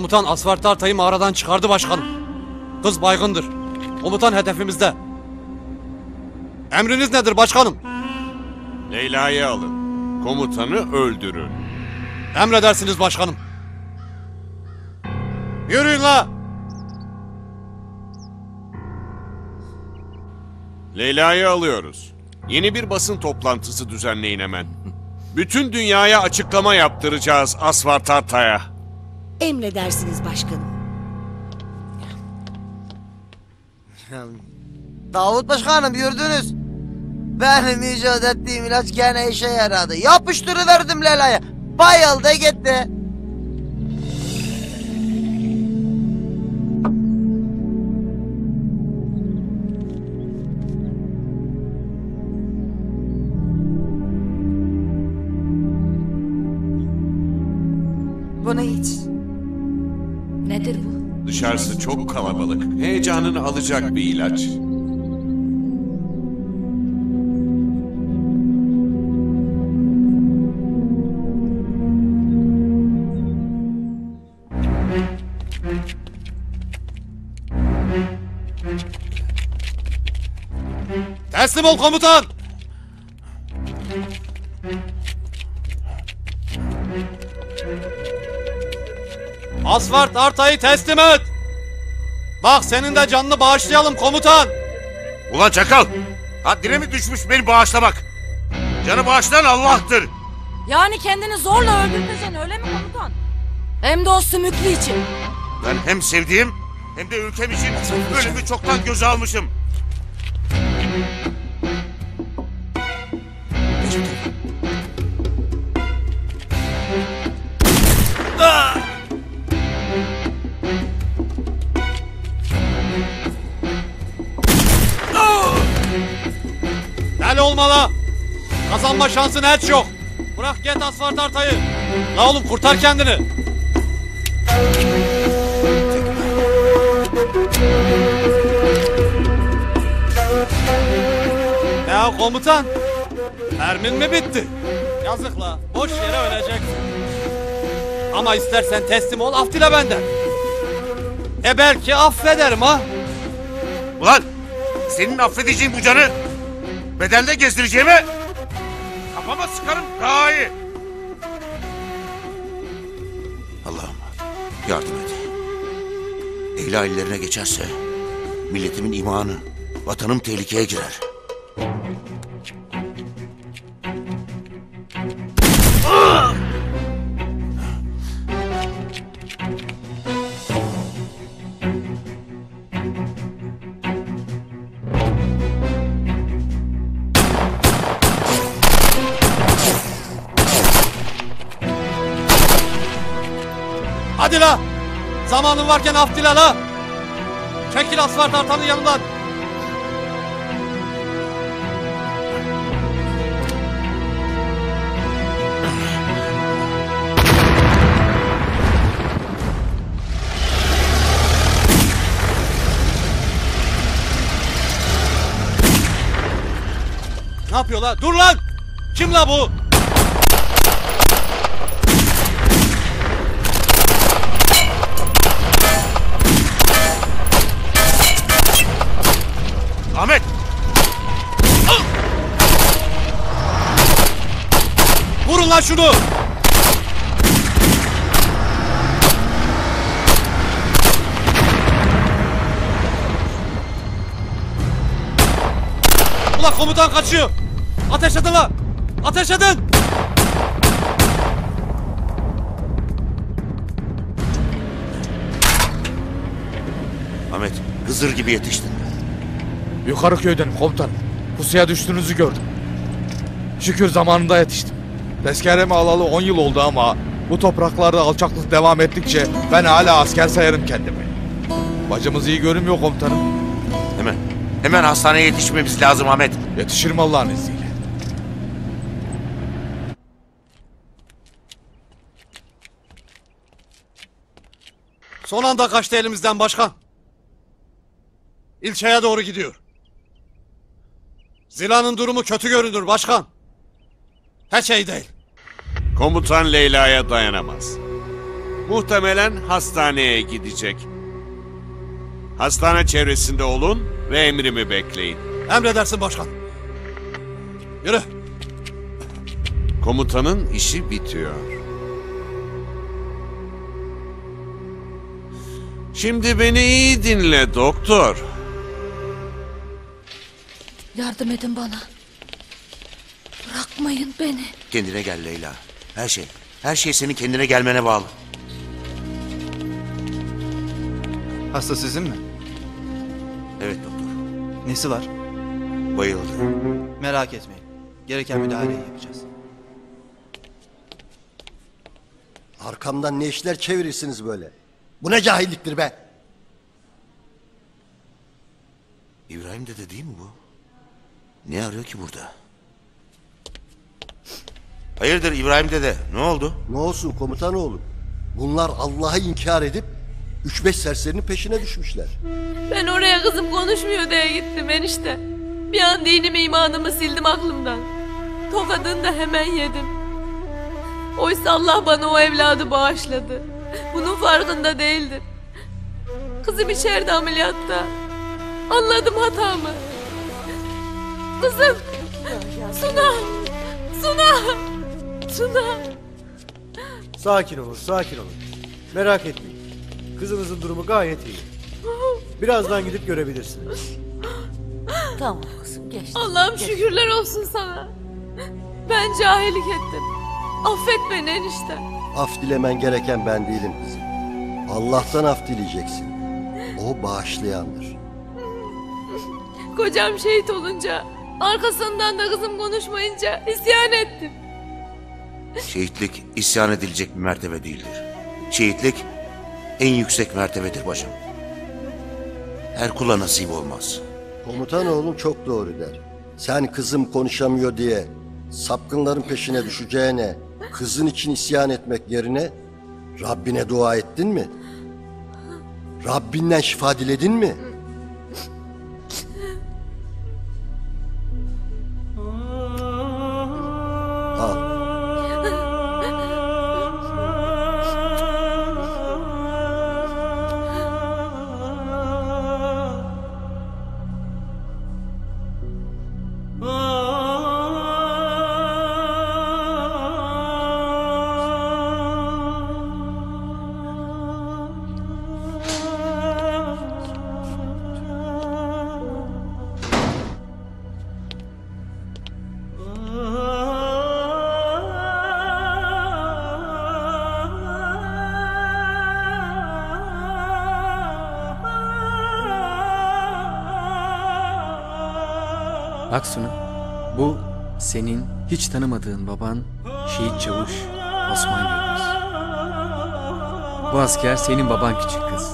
Komutan Asfar Tartay'ı mağaradan çıkardı başkanım. Kız baygındır. Komutan hedefimizde. Emriniz nedir başkanım? Leyla'yı alın. Komutanı öldürün. Emredersiniz başkanım. Yürüyün la! Leyla'yı alıyoruz. Yeni bir basın toplantısı düzenleyin hemen. Bütün dünyaya açıklama yaptıracağız Asfar Tartay'a. Emredersiniz başkanım. Davut Başkanım gördünüz. Benim icat ettiğim ilaç gene işe yaradı. Yapıştırıverdim Leyla'ya. Bayıldı gitti. Bunu iç. Nedir bu? Dışarısı çok kalabalık. Heyecanını alacak bir ilaç. Teslim ol komutan! Asfar Tartay'ı teslim et! Bak senin de canını bağışlayalım komutan! Ulan çakal! Haddine mi düşmüş beni bağışlamak? Canı bağışlayan Allah'tır. Yani kendini zorla öldürteceksin öyle mi komutan? Hem de o sümüklü için. Ben hem sevdiğim hem de ülkem için ölümü çoktan göze almışım. Deli olma la! Kazanma şansın hiç yok. Bırak git Asfar Tartay'ı. La oğlum kurtar kendini. Ya komutan, mermin mi bitti? Yazık la, boş yere öleceksin. Ama istersen teslim ol, af dile benden. Belki affederim ha. Ulan senin affedeceğin bu canı bedelde gezdireceğime kafama sıkarım daha iyi. Allah'ım yardım et. Leyla ellerine geçerse milletimin imanı, vatanım tehlikeye girer. Hadi la! Zamanın varken af dile la! Çekil Asfar Tartan'ın yanından! Ne yapıyor la? Dur lan! Kim la bu? Ahmet! Vurun lan şunu! Ulan komutan kaçıyor! Ateş edin lan! Ateş edin! Ahmet, Hızır gibi yetiştin. Yukarı köyden komutanım. Pusuya düştüğünüzü gördüm. Şükür zamanında yetiştim. Tezkeremi alalı 10 yıl oldu ama bu topraklarda alçaklık devam ettikçe ben hala asker sayarım kendimi. Bacımız iyi görünmüyor komutanım. Hemen hastaneye yetişmemiz lazım Ahmet. Yetişirim Allah'ın izniyle. Son anda kaçtı elimizden başkan. İlçeye doğru gidiyor. Zila'nın durumu kötü görünür başkan. Hiç iyi değil. Komutan Leyla'ya dayanamaz. Muhtemelen hastaneye gidecek. Hastane çevresinde olun ve emrimi bekleyin. Emredersin başkan. Yürü. Komutanın işi bitiyor. Şimdi beni iyi dinle doktor. Yardım edin bana. Bırakmayın beni. Kendine gel Leyla. Her şey senin kendine gelmene bağlı. Hasta sizin mi? Evet doktor. Nesi var? Bayıldı. Merak etmeyin. Gereken müdahaleyi yapacağız. Arkamdan ne işler çevirirsiniz böyle? Bu ne cahilliktir be? İbrahim dede değil mi bu? Ne arıyor ki burada? Hayırdır İbrahim dede? Ne oldu? Ne olsun komutan oğlum? Bunlar Allah'ı inkar edip 3-5 serserinin peşine düşmüşler. Ben oraya kızım konuşmuyor diye gittim enişte. Bir an dinimi imanımı sildim aklımdan. Tokadını da hemen yedim. Oysa Allah bana o evladı bağışladı. Bunun farkında değildim. Kızım içeride ameliyatta. Anladım hatamı. Kızım. Suna. Sakin olun, sakin olun. Merak etmeyin. Kızınızın durumu gayet iyi. Birazdan gidip görebilirsiniz. Tamam kızım geçti. Allah'ım şükürler olsun sana. Ben cahillik ettim. Affet beni enişte. Af dilemen gereken ben değilim kızım. Allah'tan af dileyeceksin. O bağışlayandır. Kocam şehit olunca, arkasından da kızım konuşmayınca isyan ettim. Şehitlik isyan edilecek bir mertebe değildir. Şehitlik en yüksek mertebedir bacım. Her kula nasip olmaz. Komutan oğlum çok doğru der. Sen kızım konuşamıyor diye sapkınların peşine düşeceğine kızın için isyan etmek yerine Rabbine dua ettin mi? Rabbinden şifa diledin mi? Al. Bak Suna, bu senin hiç tanımadığın baban Şehit Çavuş Osman Gürbüz. Bu asker senin baban küçük kız.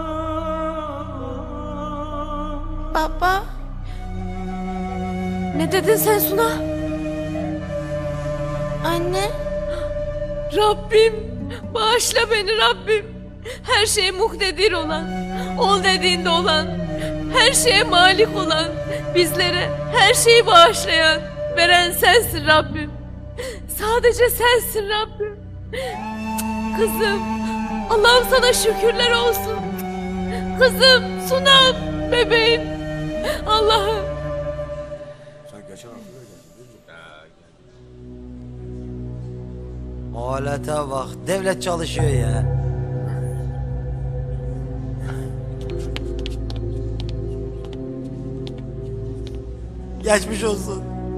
Baba. Ne dedin sen Suna? Anne. Rabbim bağışla beni Rabbim. Her şeye muktedir olan, ol dediğinde olan, her şeye malik olan, bizlere her şeyi bağışlayan, veren sensin Rabbim. Sadece sensin Rabbim. Kızım, Allah'ım sana şükürler olsun. Kızım, Sunam, bebeğim. Allah'ım. Alete bak, devlet çalışıyor ya. Geçmiş olsun.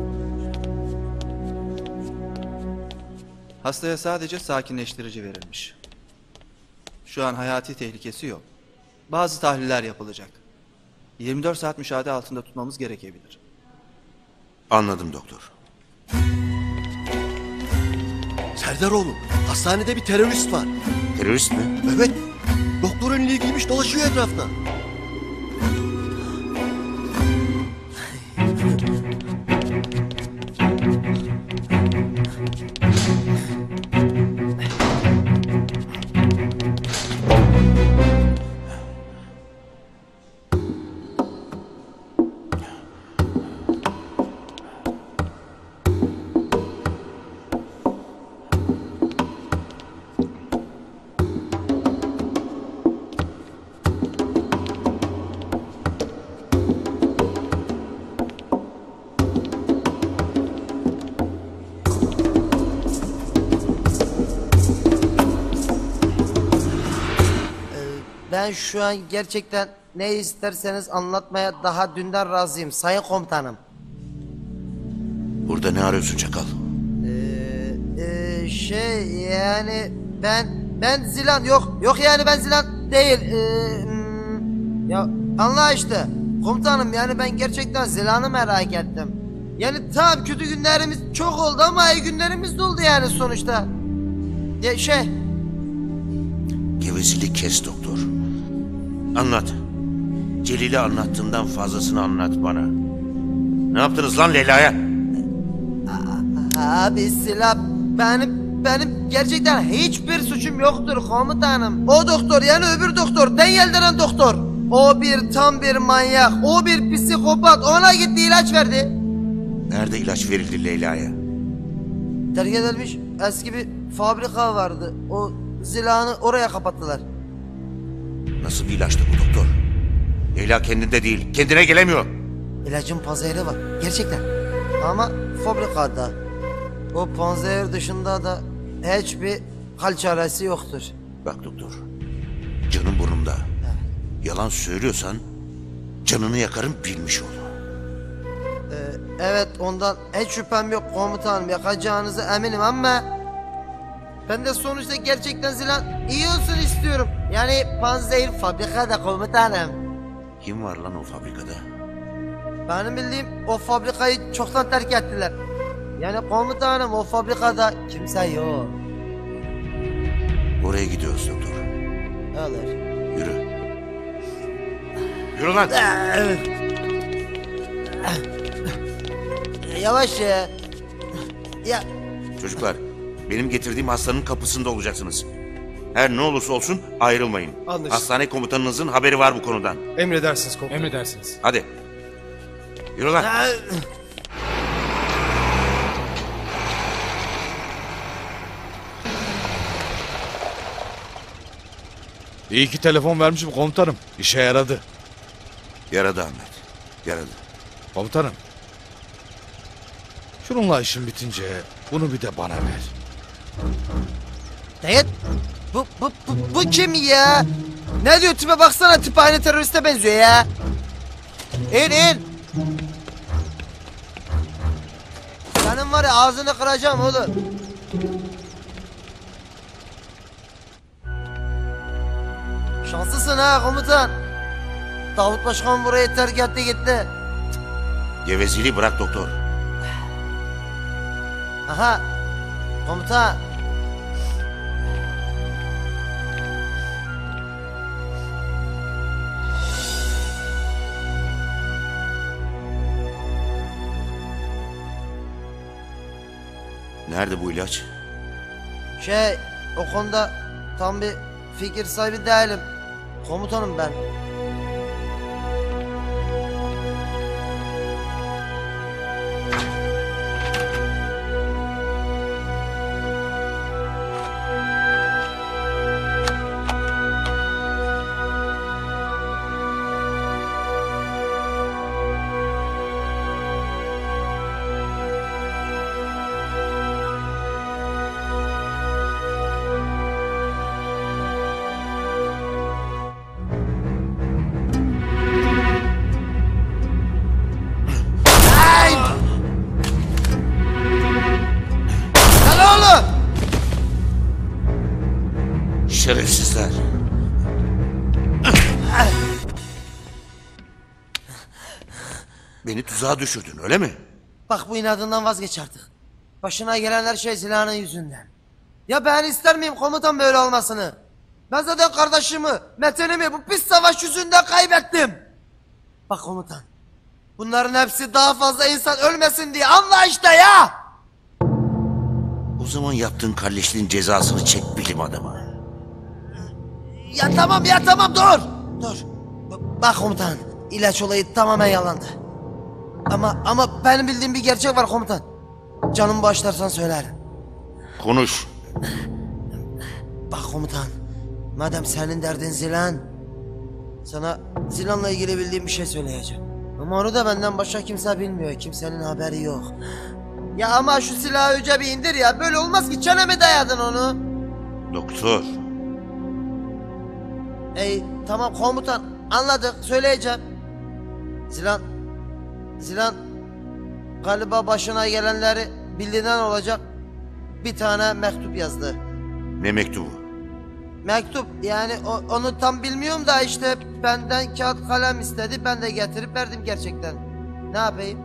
Hastaya sadece sakinleştirici verilmiş. Şu an hayati tehlikesi yok. Bazı tahliller yapılacak. 24 saat müşahede altında tutmamız gerekebilir. Anladım doktor. Serdar oğlum, hastanede bir terörist var. Terörist mi? Evet. Doktor önlüğü giymiş dolaşıyor etrafta. Ben şu an gerçekten ne isterseniz anlatmaya daha dünden razıyım sayın komutanım. Burada ne arıyorsun çakal? Yani ben Zilan yok yani ben Zilan değil. Ya anla işte komutanım, yani ben gerçekten Zilan'ı merak ettim. Yani tamam kötü günlerimiz çok oldu ama iyi günlerimiz de oldu yani sonuçta. Ya Gevezeli kes doktor. Anlat. Celil'i anlattığından fazlasını anlat bana. Ne yaptınız lan Leyla'ya? Abi silah benim gerçekten hiçbir suçum yoktur komutanım. O doktor yani öbür doktor, Daniel denen doktor. O tam bir manyak, o bir psikopat, ona gitti ilaç verdi. Nerede ilaç verildi Leyla'ya? Terk edilmiş eski bir fabrika vardı. O Zilan'ı oraya kapattılar. Nasıl bir ilaçtı bu doktor? Leyla kendinde değil, kendine gelemiyor. İlacın panzehiri var gerçekten. Ama fabrikada. O panzehir dışında da hiçbir hal çaresi yoktur. Bak doktor, canım burnumda. Yalan söylüyorsan canını yakarım, bilmiş ol. Evet, ondan hiç şüphem yok komutanım, yakacağınızı eminim ama ben de sonuçta gerçekten Zilan iyi olsun istiyorum. Yani panzehir fabrikada komutanım. Kim var lan o fabrikada? Benim bildiğim o fabrikayı çoktan terk ettiler. Yani komutanım o fabrikada kimse yok. Oraya gidiyoruz doktor. Olur. Yürü. Yürü lan. Yavaş ya. Ya. Çocuklar, benim getirdiğim hastanın kapısında olacaksınız. Her ne olursa olsun ayrılmayın. Anlaşıldı. Hastane komutanınızın haberi var bu konudan. Emredersiniz komutanım. Emredersiniz. Hadi. Yürü lan. İyi ki telefon vermişim komutanım. İşe yaradı. Yaradı Ahmet. Yaradı. Komutanım. Şununla işim bitince bunu bir de bana ver. Dayet. Bu kim ya? Ne diyor, tipe baksana, tipe aynı teröriste benziyor ya. İn. Senin var ya ağzını kıracağım oğlum. Şanslısın ha komutan. Davut Başkan burayı terk etti gitti. Gevezeliği bırak doktor. Aha. Komutan. Nerede bu ilaç? O konuda tam bir fikir sahibi değilim. Komutanım ben. Şerefsizler. Beni tuzağa düşürdün, öyle mi? Bak, bu inadından vazgeç artık. Başına gelen her şey Zila'nın yüzünden. Ya ben ister miyim komutan böyle olmasını? Ben zaten kardeşimi, Metin'imi bu pis savaş yüzünden kaybettim. Bak komutan, bunların hepsi daha fazla insan ölmesin diye, anla işte ya! O zaman yaptığın kalleşliğin cezasını çek bilim adamı. Ya tamam dur. Bak komutan, ilaç olayı tamamen yalandı. Ama benim bildiğim bir gerçek var komutan. Canımı bağışlarsan söylerim. Konuş. Bak komutan, madem senin derdin Zilan, sana Zilan'la ilgili bildiğim bir şey söyleyeceğim. Ama onu da benden başka kimse bilmiyor, kimsenin haberi yok. Ya ama şu silahı önce bir indir ya, böyle olmaz ki, çeneme dayadın onu. Doktor. Tamam komutan, anladık, söyleyeceğim. Zilan galiba başına gelenleri bildiğinden olacak. Bir tane mektup yazdı. Ne mektubu? Mektup yani onu tam bilmiyorum da işte benden kağıt kalem istedi. Ben de getirip verdim gerçekten. Ne yapayım?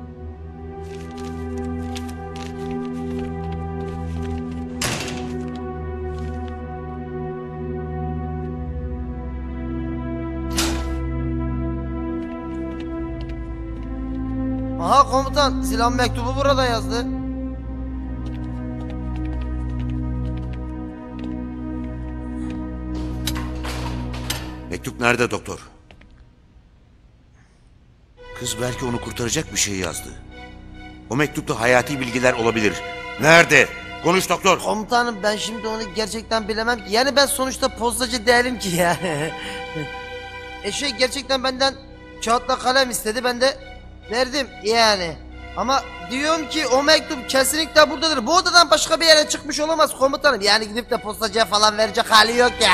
Aha komutan, Zilan mektubu burada yazdı. Mektup nerede doktor? Kız belki onu kurtaracak bir şey yazdı. O mektupta hayati bilgiler olabilir. Nerede? Konuş doktor. Komutanım ben şimdi onu gerçekten bilemem ki. Yani ben sonuçta postacı değilim ki ya. Gerçekten benden kağıtla kalem istedi, ben de verdim yani. Ama diyorum ki o mektup kesinlikle buradadır. Bu odadan başka bir yere çıkmış olamaz komutanım. Yani gidip de postacıya falan verecek hali yok ya.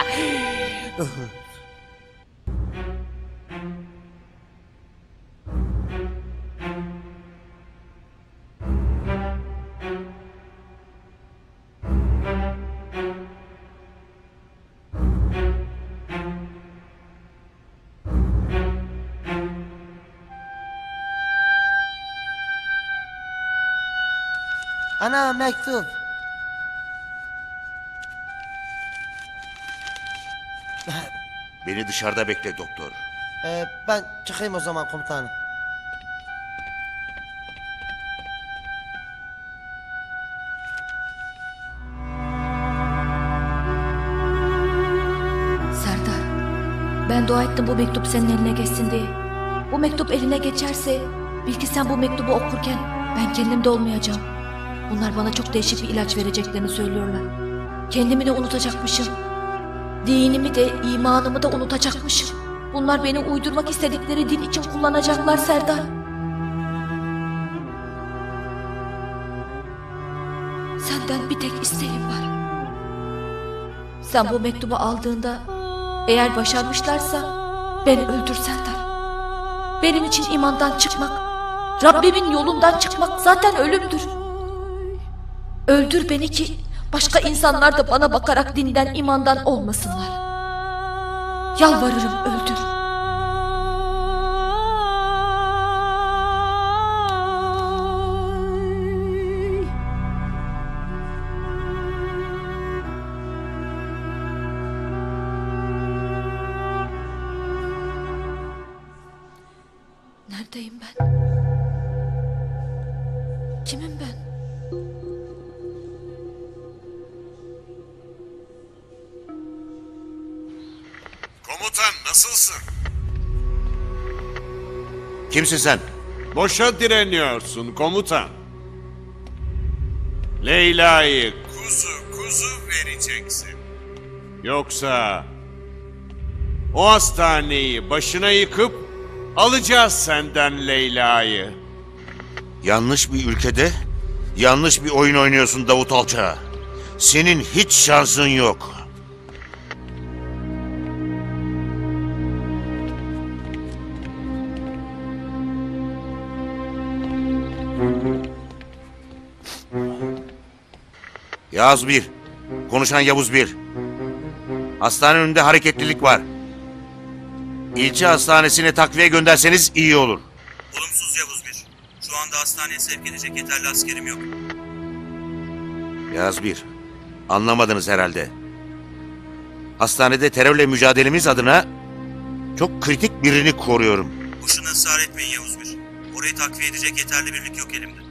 Ana mektup. Beni dışarıda bekle doktor. Ben çıkayım o zaman komutanım. Serdar, ben dua ettim bu mektup senin eline geçsin diye. Bu mektup eline geçerse bil ki sen bu mektubu okurken ben kendimde olmayacağım. Bunlar bana çok değişik bir ilaç vereceklerini söylüyorlar. Kendimi de unutacakmışım. Dinimi de imanımı da unutacakmışım. Bunlar beni uydurmak istedikleri din için kullanacaklar Serdar. Senden bir tek isteğim var. Sen bu mektubu aldığında eğer başarmışlarsa beni öldür Serdar. Benim için imandan çıkmak, Rabbimin yolundan çıkmak zaten ölümdür. Öldür beni ki başka insanlar da bana bakarak dinden imandan olmasınlar. Yalvarırım öldür. Neredeyim ben? Kimim ben? Komutan nasılsın? Kimsin sen? Boşa direniyorsun komutan. Leyla'yı kuzu vereceksin. Yoksa o hastaneyi başına yıkıp alacağız senden Leyla'yı. Yanlış bir ülkede yanlış bir oyun oynuyorsun Davut Alça. Senin hiç şansın yok. Yağız 1. Konuşan Yavuz 1. Hastane önünde hareketlilik var. İlçe hastanesine takviye gönderseniz iyi olur. Olumsuz Yavuz 1. Şu anda hastaneye sevk edecek yeterli askerim yok. Yağız 1. Anlamadınız herhalde. Hastanede terörle mücadelemiz adına çok kritik birini koruyorum. Boşuna ısrar etmeyin Yavuz 1. Orayı takviye edecek yeterli birlik yok elimde.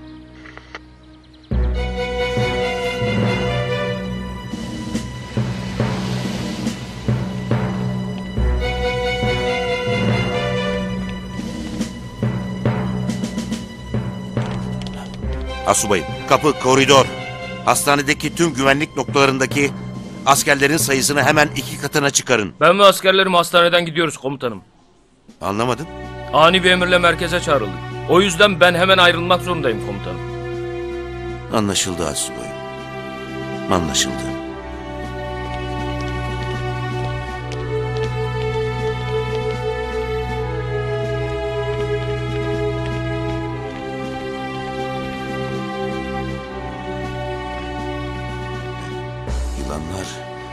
Asubayım, kapı, koridor. Hastanedeki tüm güvenlik noktalarındaki askerlerin sayısını hemen 2 katına çıkarın. Ben ve askerlerim hastaneden gidiyoruz komutanım. Anlamadım. Ani bir emirle merkeze çağrıldık. O yüzden ben hemen ayrılmak zorundayım komutanım. Anlaşıldı asubayım. Anlaşıldı.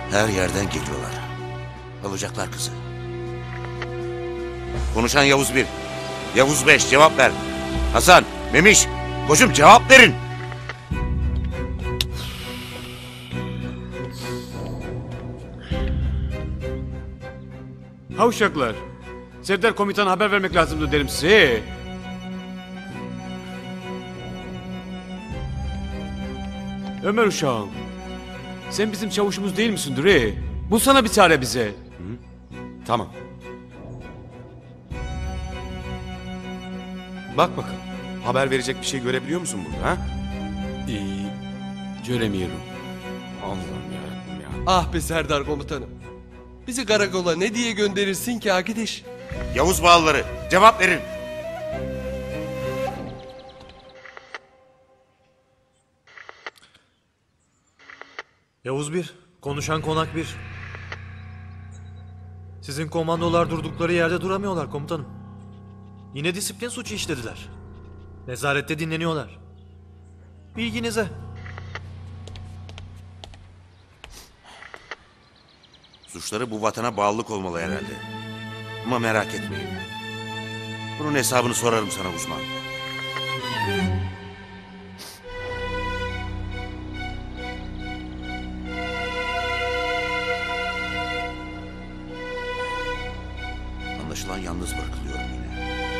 Her yerden geliyorlar. Alacaklar kızı. Konuşan Yavuz 1. Yavuz 5 cevap ver. Hasan, Memiş, koçum cevap verin. Ha uşaklar. Serdar komutana haber vermek lazımdı derim size. Ömer uşağım. Sen bizim çavuşumuz değil misindir Bulsana bir çare bize. Tamam. Bak bakalım. Haber verecek bir şey görebiliyor musun burada ha? İyi. Göremiyorum. Allah'ım yarabbim ya. Ah be Serdar komutanım. Bizi karakola ne diye gönderirsin ki arkadaş? Yavuz Bağlıları cevap verin. Yavuz 1, konuşan konak 1. Sizin komandolar durdukları yerde duramıyorlar komutanım. Yine disiplin suçu işlediler. Nezarette dinleniyorlar. Bilginize. Suçları bu vatana bağlılık olmalı herhalde. Ama merak etmeyin. Bunun hesabını sorarım sana uzman. Anlaşılan yalnız bırakılıyorum yine.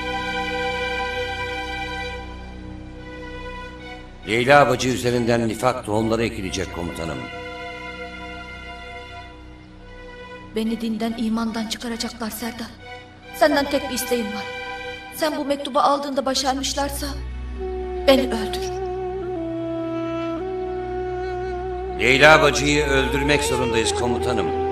Leyla bacı üzerinden nifak tohumları ekilecek komutanım. Beni dinden, imandan çıkaracaklar Serdar. Senden tek bir isteğim var. Sen bu mektubu aldığında başarmışlarsa beni öldür. Leyla bacıyı öldürmek zorundayız komutanım.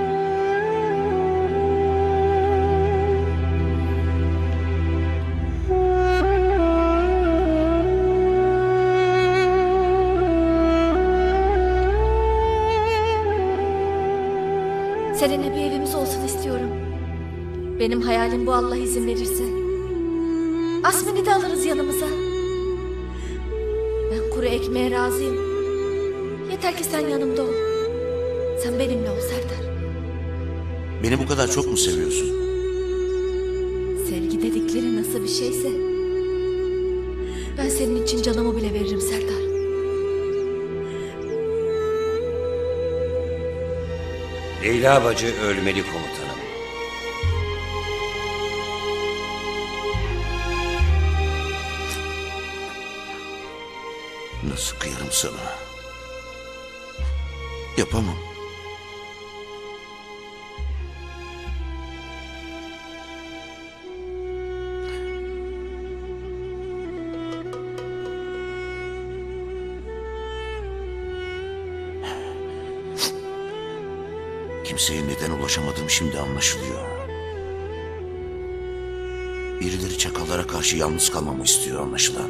Seninle bir evimiz olsun istiyorum. Benim hayalim bu, Allah izin verirse. Asmin'i de alırız yanımıza. Ben kuru ekmeğe razıyım. Yeter ki sen yanımda ol. Sen benimle ol Serdar. Beni bu kadar çok mu seviyorsun? Sevgi dedikleri nasıl bir şeyse ben senin için canımı bile veririm Serdar. Leyla bacı ölmeli komutanım. Nasıl kıyarım sana? Yapamam. Kimseye neden ulaşamadığım şimdi anlaşılıyor. Birileri çakallara karşı yalnız kalmamı istiyor anlaşılan.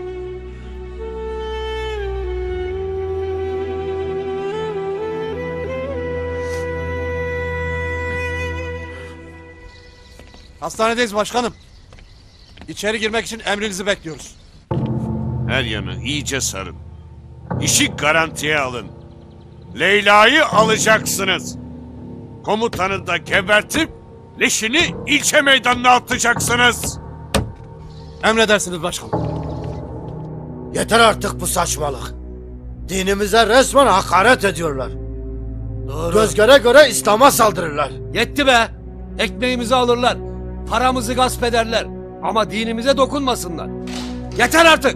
Hastanedeyiz başkanım. İçeri girmek için emrinizi bekliyoruz. Her yanı iyice sarın. İşi garantiye alın. Leyla'yı alacaksınız. Komutanı da gebertip leşini ilçe meydanına atacaksınız. Emredersiniz başkanım. Yeter artık bu saçmalık. Dinimize resmen hakaret ediyorlar. Doğru. Göz göre göre İslam'a saldırırlar. Yetti be. Ekmeğimizi alırlar. Paramızı gasp ederler. Ama dinimize dokunmasınlar. Yeter artık.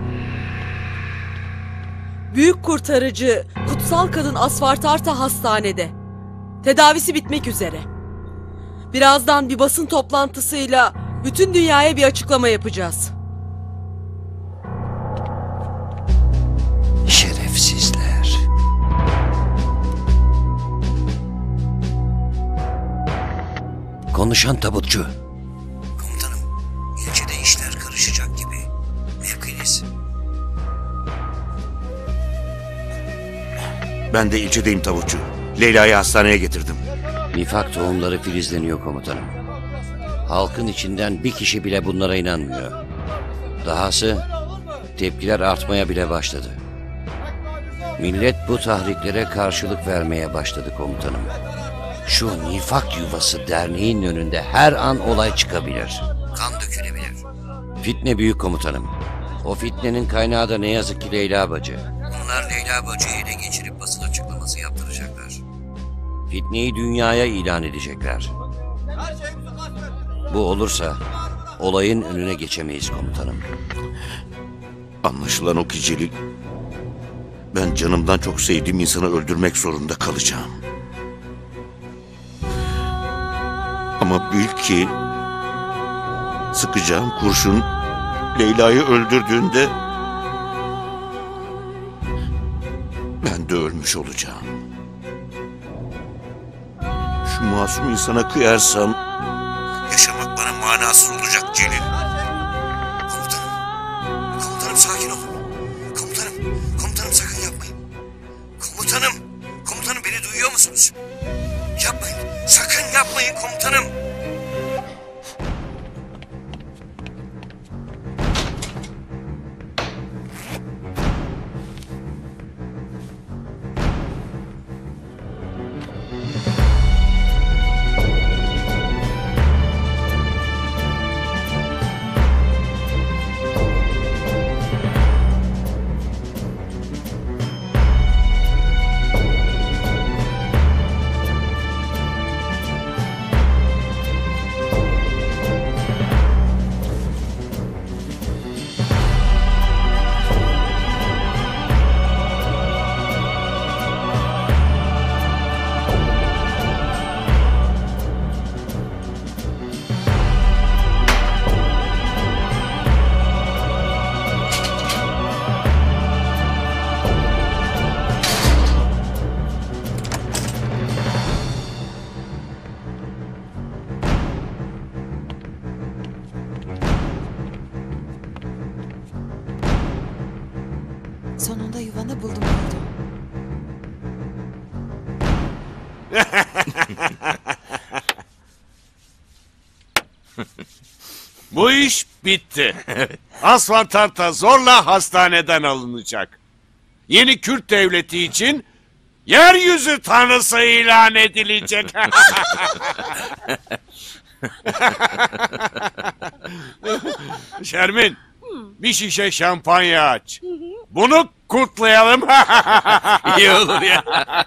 Büyük kurtarıcı Kutsal Kadın Asfartarta hastanede. Tedavisi bitmek üzere. Birazdan bir basın toplantısıyla bütün dünyaya bir açıklama yapacağız. Şerefsizler. Konuşan tabutçu. Komutanım, ilçede işler karışacak gibi. Mevkiniz. Ben de ilçedeyim tabutçu. Leyla'yı hastaneye getirdim. Nifak tohumları filizleniyor komutanım. Halkın içinden bir kişi bile bunlara inanmıyor. Dahası tepkiler artmaya bile başladı. Millet bu tahriklere karşılık vermeye başladı komutanım. Şu nifak yuvası derneğin önünde her an olay çıkabilir. Kan dökülebilir. Fitne büyük komutanım. O fitnenin kaynağı da ne yazık ki Leyla bacı. Bunlar Leyla bacıyı ele geçirip basın açıklaması yaptıracaklar. Fitneyi dünyaya ilan edecekler. Bu olursa olayın önüne geçemeyiz komutanım. Anlaşılan o ki Celil, ben canımdan çok sevdiğim insanı öldürmek zorunda kalacağım. Ama bil ki sıkacağım kurşun Leyla'yı öldürdüğünde ben de ölmüş olacağım. Şu masum insana kıyarsam yaşamak bana manasız olacak Celil. Komutanım sakin olun. Komutanım sakın yapmayın. Komutanım beni duyuyor musunuz? Yapmayın, sakın yapmayın komutanım. Sonunda yuvanı buldum oldu. Bu iş bitti. Asfalt Arta zorla hastaneden alınacak. Yeni Kürt devleti için yeryüzü tanrısı ilan edilecek. Şermin, bir şişe şampanya aç. Bunu kutlayalım. İyi olur ya.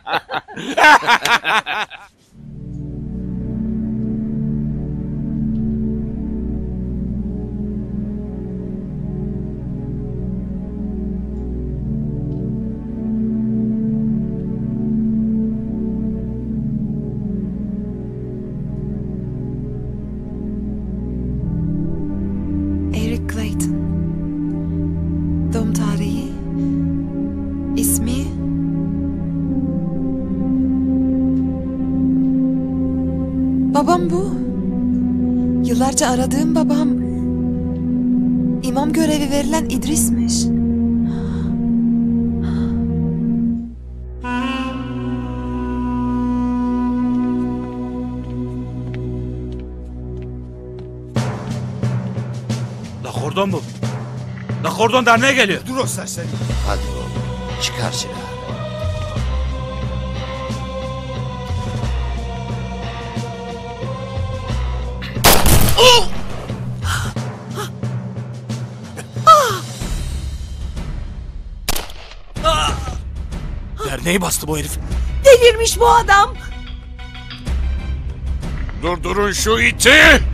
Eric Clayton. Doğum tarihi. İsmi. Babam bu. Yıllarca aradığım babam. İmam görevi verilen İdris'miş. Kordon bu. La kordon derneğe geliyor. Dur o serseri. Hadi oğlum çıkar silahı. Derneği bastı bu herif. Delirmiş bu adam. Durdurun şu iti!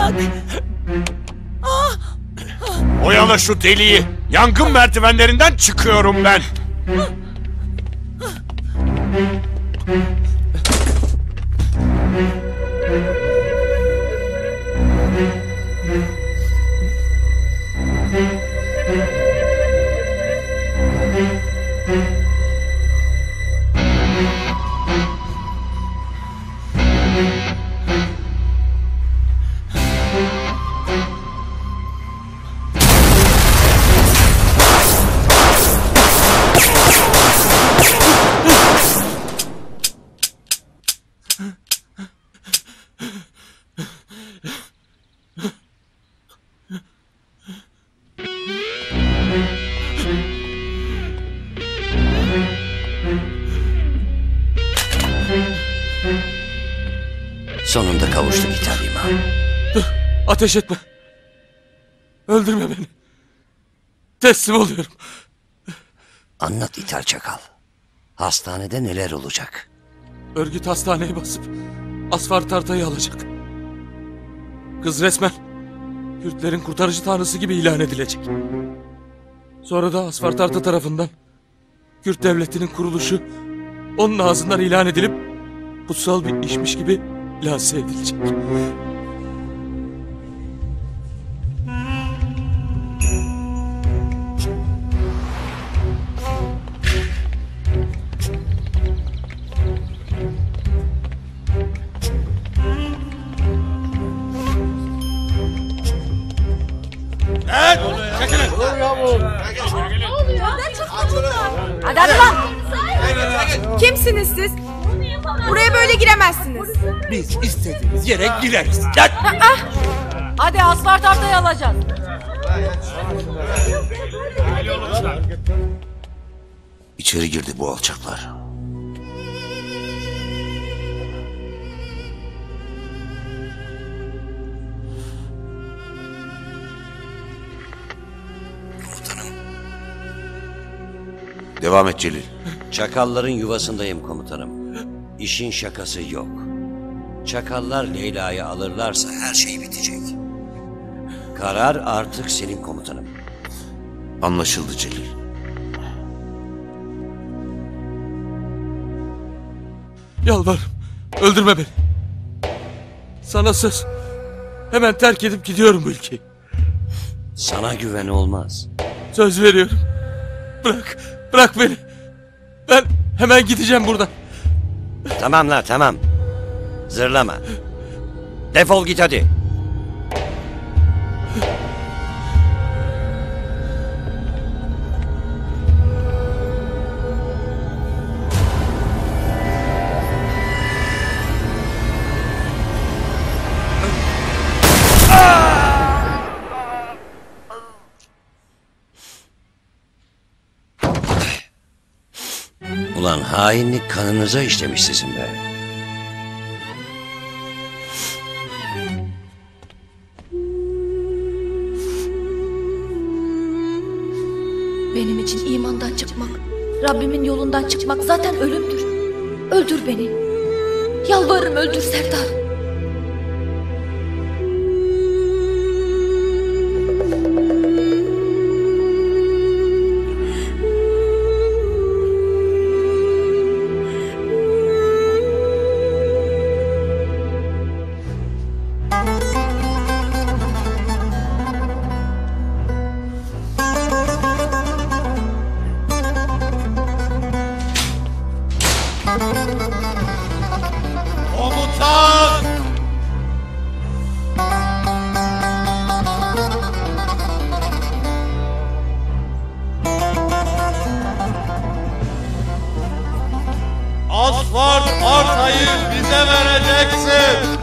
bırak. Oyala şu deliği. Yangın merdivenlerinden çıkıyorum ben. Sonunda kavuştuk İtalya'ma. Dur, ateş etme. Öldürme beni. Teslim oluyorum. Anlat İthal Çakal. Hastanede neler olacak? Örgüt hastaneyi basıp Asfartarta'yı alacak. Kız resmen Kürtlerin kurtarıcı tanrısı gibi ilan edilecek. Sonra da Asfartarta tarafından Kürt devletinin kuruluşu onun ağzından ilan edilip kutsal bir işmiş gibi lanse edilecek. Hadi hadi lan! Kimsiniz siz? Buraya böyle giremezsiniz. Biz istediğimiz yere gireriz. Hadi Asfartarta'yı alacağız. İçeri girdi bu alçaklar. Devam et Celil. Çakalların yuvasındayım komutanım. İşin şakası yok. Çakallar Leyla'yı alırlarsa her şey bitecek. Karar artık senin komutanım. Anlaşıldı Celil. Yalvarırım. Öldürme beni. Sana söz. Hemen terk edip gidiyorum bu ülkeyi. Sana güven olmaz. Söz veriyorum. Bırak. Bırak beni. Ben hemen gideceğim buradan. Tamam la tamam. Zırlama. Defol git hadi. Ulan hainlik kanınıza işlemiş sizin be. Benim için imandan çıkmak, Rabbimin yolundan çıkmak zaten ölümdür. Öldür beni. Yalvarırım öldür Serdar. Komutan! Asfartarta'yı bize vereceksin.